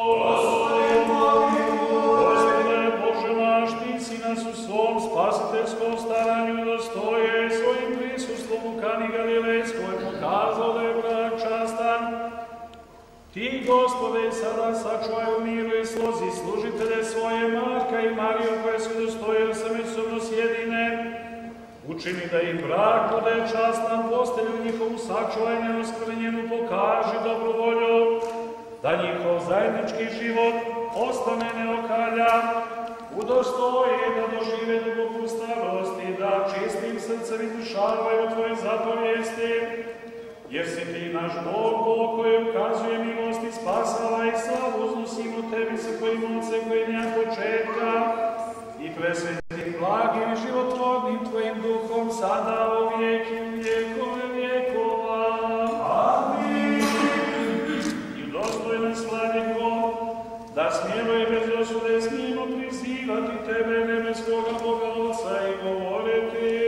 Spasiteljskom staranju dostoje svojim prisustvom u Kani Galilejskoj pokazao da je brak častan. Ti, Gospode, sada sačuvaj u miru i slozi služitelje svoje Marka i Mariju koje su dostoje da se međusobno sjedine. Učini da im brak bude častan, postelju njihovu sačuvaj neoskvrnjenu, pokaži dobru volju, da njihov zajednički život ostane neokaljan, udostoje da dožive duboku starost i da čistim srcem izvršavaju tvoje zapovijesti, jer si ti naš Bog, Bog koji ukazuje milost i spasava i slavu uznosimo tebi sa tvojim Otcem koji nema početka i presvetim blagim i životvornim tvojim duhom sada u vijek i u vijekove vjekova. Amin. I dostojno slavljenko, da smijemo i bez osude smijemo prizivati tebe, nebeskoga Boga Otca, i govoriti: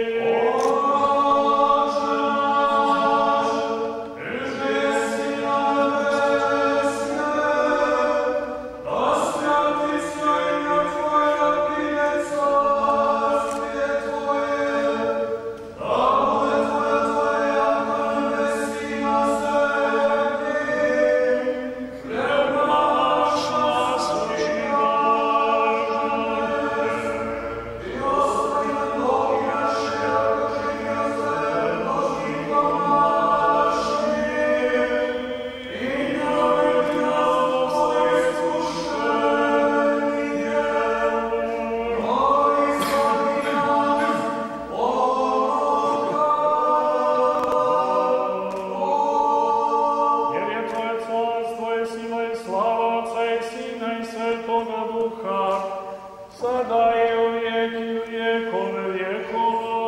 Oče naš, koji si na nebesne, da svjati se imя Tvoje, priđe carstve Tvoje, da bude Tvoja volja na nebesu i na zemlji. Hljeb naš nasущий i ostavi nam dolg naš, jako živjeli Božihom našim, i navedi nas u svoje iskušenje, no izbavi nas od zla. Jer je Tvoje carstvo i sila i slava Otca i Sina i Svetoga Duha, sada i u vijek i u vijekove vjekova.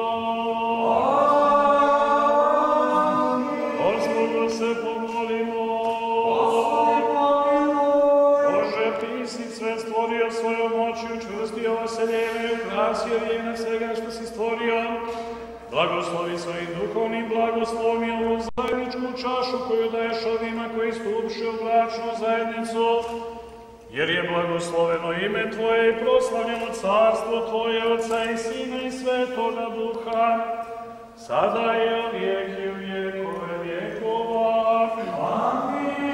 Gospodu se pomolimo. Gospodi, pomiluj. Bože, Ti si sve stvorio svojom moći, učvrstio vaseljene i ukrasio vijena svega što si stvorio. Blagoslovi svojim duhovnim blagoslovom i ovu zajedničku čašu koju daješ ovima koji stupše u bračnu zajednicu, jer je blagosloveno ime Tvoje i proslavljeno carstvo Tvoje, Otca i Sina i Svetoga Duha, sada je u vijek i u vijekove vjekova. Amin.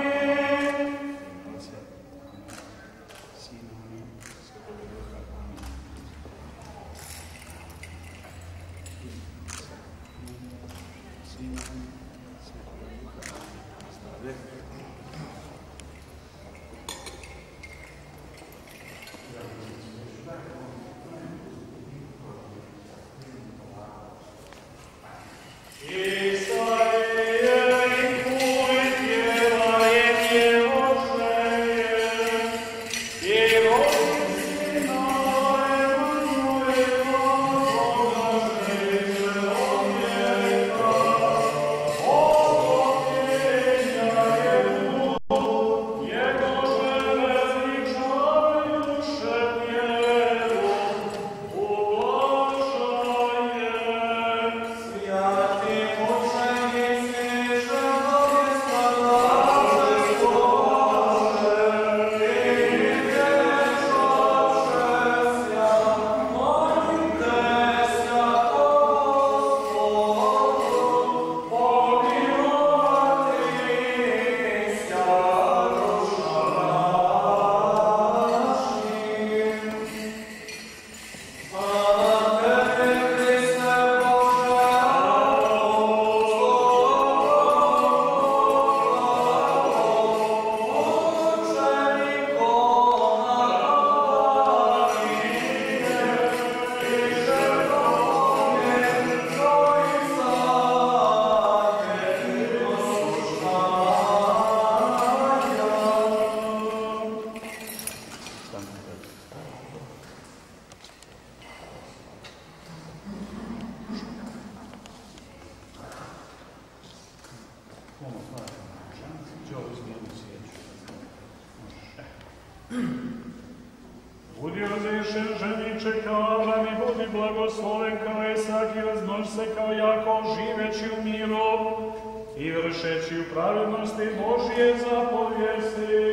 blagosloven kao Esak i razmnož se kao Jakov, živeći u miru i vršeći u pravednosti Božje zapovijesti.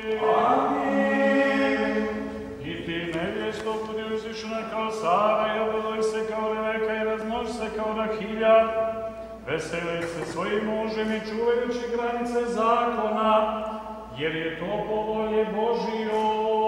Amin. I ti, nevjesto, budi uzvišena kao Sara i obradoj se kao Rebeka i razmnož se kao Rahilja, veseli se svojim mužem i čuvajući granice zakona, jer je to po volji Božijoj.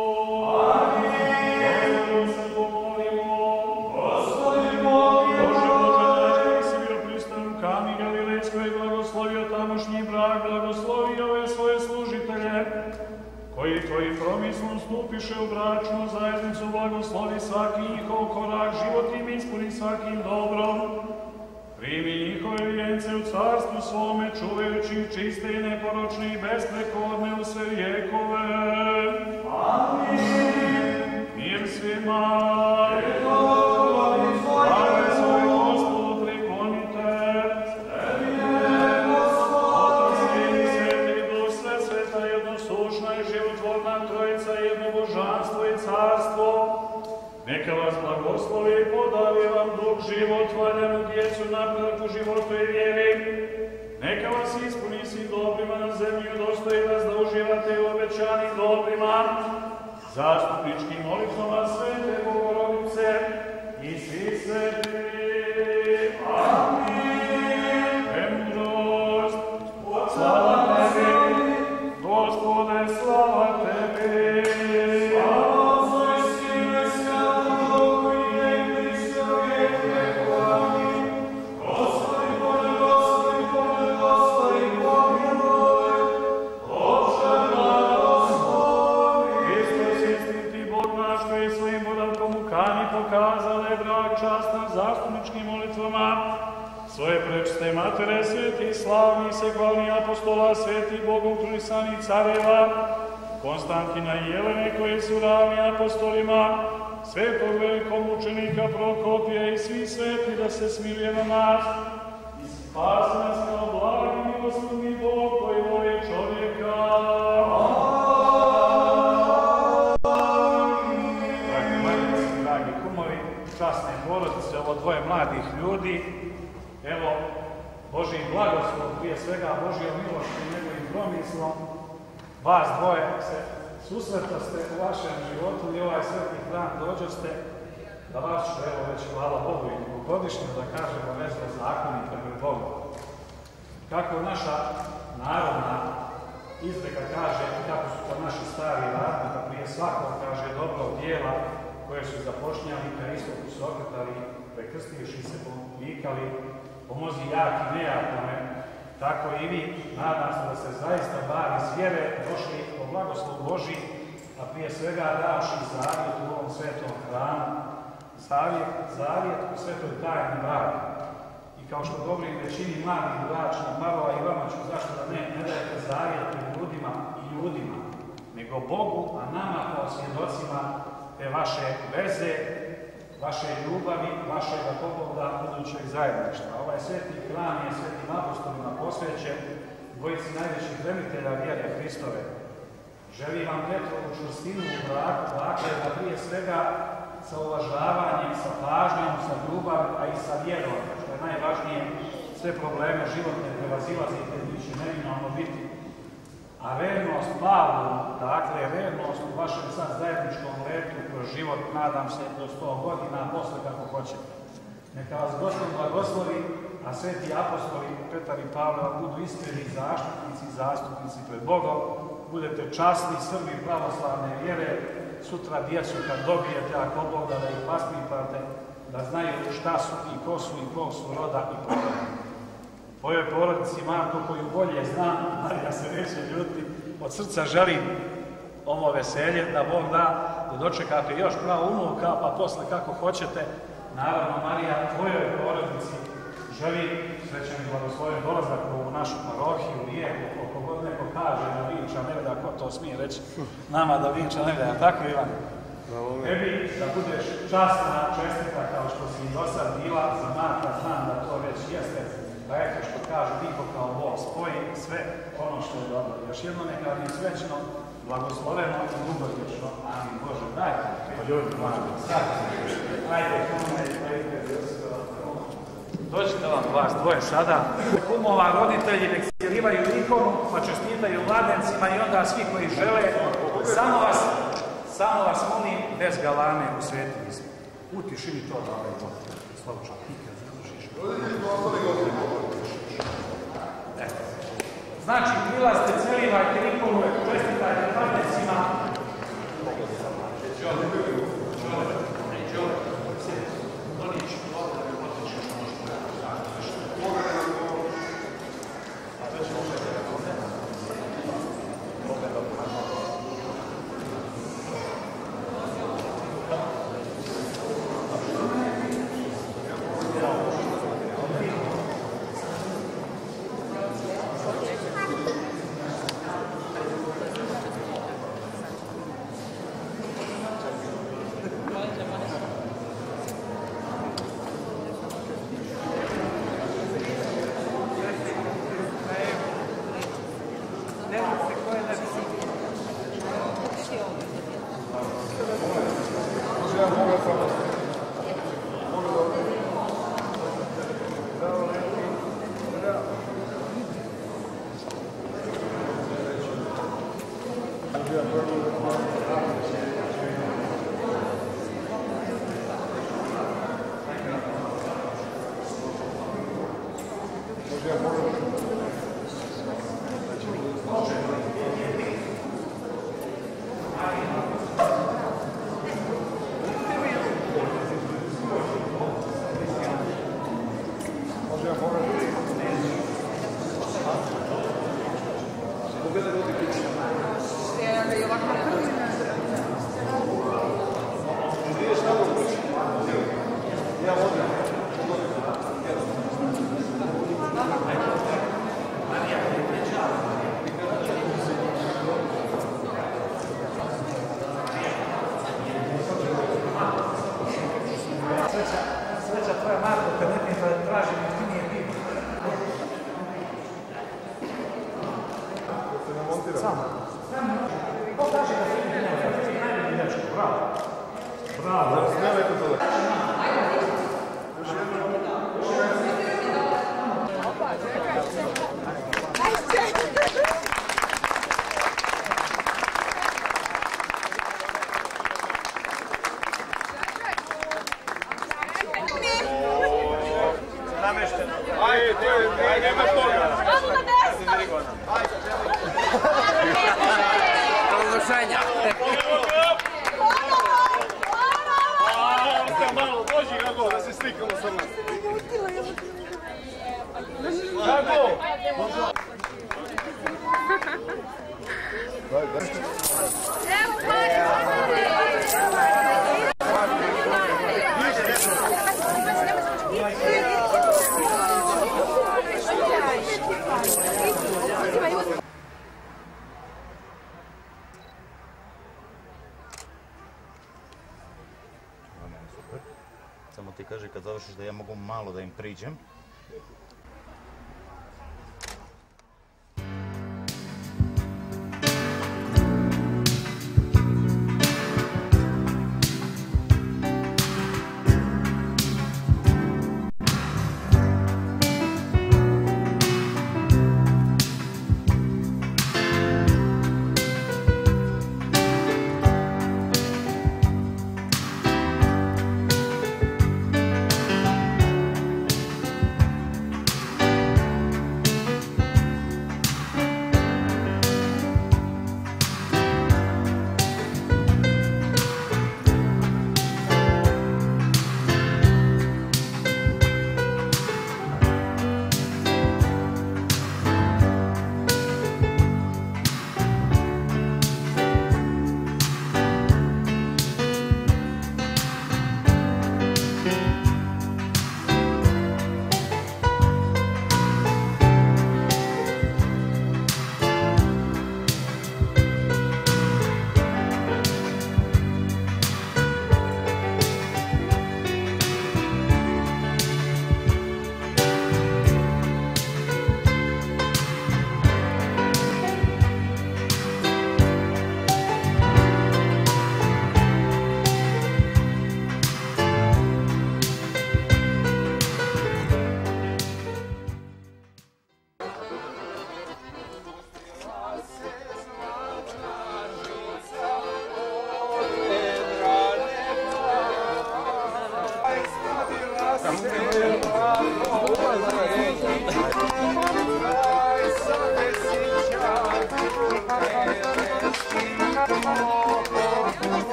Amin. Gospodin se pomolimo. Gospodin molimo. Bože, Bože, naš koji si bio pristan u Kani Galilejskoj, blagoslovio tamošnji brak, blagoslovi ove svoje služitelje, koji tvojim promislom stupiše u bračnu zajednicu, blagoslovi svaki njihov korak, život im ispuni svakim dobrom. Primi njihove vijence u carstvu svome, čuvajući ih čiste i neporočne i besprekorne u sve vijekove. Amin. Mir svima. Slave svoje Gospodu priklonite. Tebi je Gospod. Otac i Sveti Duh, sve sveta, jednosušna i životvorna Trojica, jedno božanstvo i carstvo. Neka vas blagoslovi i podavi vam duh život, valjanu djecu, napredak u životu i vjeri. Neka vas ispuni svim dobrima na zemlji, udostoji vas da uživate u obećanim dobrima. Zastupničkim molitvama Svete Bogorodice i svi sveti. Amin. Premudrost, slava tebi, Gospode, slava tebi. Pokazale brak častan zastupničkim molitvama svoje prečiste matere, sveti slavni se glavni apostola, sveti Bogom krunisanih careva, Konstantina i Jelene koji su ravni apostolima, svetog velikomučenika Prokopija i svi sveti da se smiluje na nas i spasi nas kao blagi milosrdni Bog koji voli čovjeka. Časne porodice, ovo dvoje mladih ljudi, evo, Božji blagoslov, prije svega Božjom milošću i njegovim promislom, vas dvoje se susretoste u vašem životu i ovaj sveti hram dođoste, da vas što, evo, već hvala Bogu i dugogodišnje, da kažemo nešto zakonite pred Bogom. Kako naša narodna izreka kaže, kako su to naši stari radni, da prije svakog kaže dobrog dijela, koje su započnjali, ka istoku su okretali, prekrstivši se, vikali, pomozi jak i nejakome, tako i vi, nadam se da ste zaista bar iz vjere došli po blagoslov Božji, a prije svega davši zavjet u ovom svetom hramu, zavjet, zavjet u svetoj tajni braka. I kao što govorim većini mladih bračnih parova i vama ću, zašto da ne, ne dajete zavjet pred ljudima i ljudima, nego Bogu, a nama kao svjedocima te vaše veze, vaše ljubavi, vašega pogleda budućeg zajedništva. Ovaj sveti hram je svetim apostolima posvećen, dvojici najvećih plemitelja vjere Hristove. Želim vam Petrovu čvrstinu u braku, dakle da prije svega sa uvažavanjem, sa pažnjom, sa ljubavim, a i sa vjerom, što je najvažnije, sve probleme životne prevazilazite, vi će neminovno biti. A vernost Pavlu, dakle, vernost u vašem sad zajedničkom letu kroz život, nadam se, do sto godina, a posle kako hoćete. Neka vas Gospod blagoslovi, a sveti apostoli Petar i Pavle vam budu iskreni zaštitnici i zastupnici pred Bogom, budete časni Srbi pravoslavne vjere, sutra djecu kad dobijete, ako Bog da ih vaspitate, da znaju šta su i ko su i kog su roda i pogleda. Tvojoj porodici, Marko, koju bolje znam, ali ja se neće ljuti, od srca želim ovo veselje, da Bog da, da dočekate još pravo unuka, pa posle kako hoćete. Naravno, Marija, tvojoj porodici želim srećan i blagosloven dolazak u našu parohiju, lijepo, koliko god neko kaže da vinča ne gleda, ko to smije reći nama da vinča ne gleda, tako Ivan? Tebi da budeš časna čestika kao što si i do sad bila, za Marka znam da to već jeste, da eto što kaže, niko kao Bog spoji sve ono što je dobro. Još jedno neka vam je srećno, blagosloveno i dugovječno. Amin. Bože, dajte. Pa ljudi, mladi, sad. Ajde, kumne, ajde, dođite vam vas dvoje sada. Kumova roditelji nek sjelivaju ikonu, pa čestitaju mladencima i onda svi koji žele. Samo vas, samo vas molim, bez galame u svetu izme. U tišini to da ovaj god slovuča. Znači, prilazite, celivajte ikonu, čestitajte mladencima. Sreća tvoja, Marko, kad ne piješ da tražim, ti nije pivo. Samo. Ko kaže da se ne nema? To je najbolji dečko, bravo. Bravo. Ajde, ajde, nema toga. Razrušenja. Malo, dođi kako da se slikamo sa mnom. Kako? Evo, Samo ti kaži kad završiš da ja mogu malo da im priđem.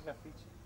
kafići.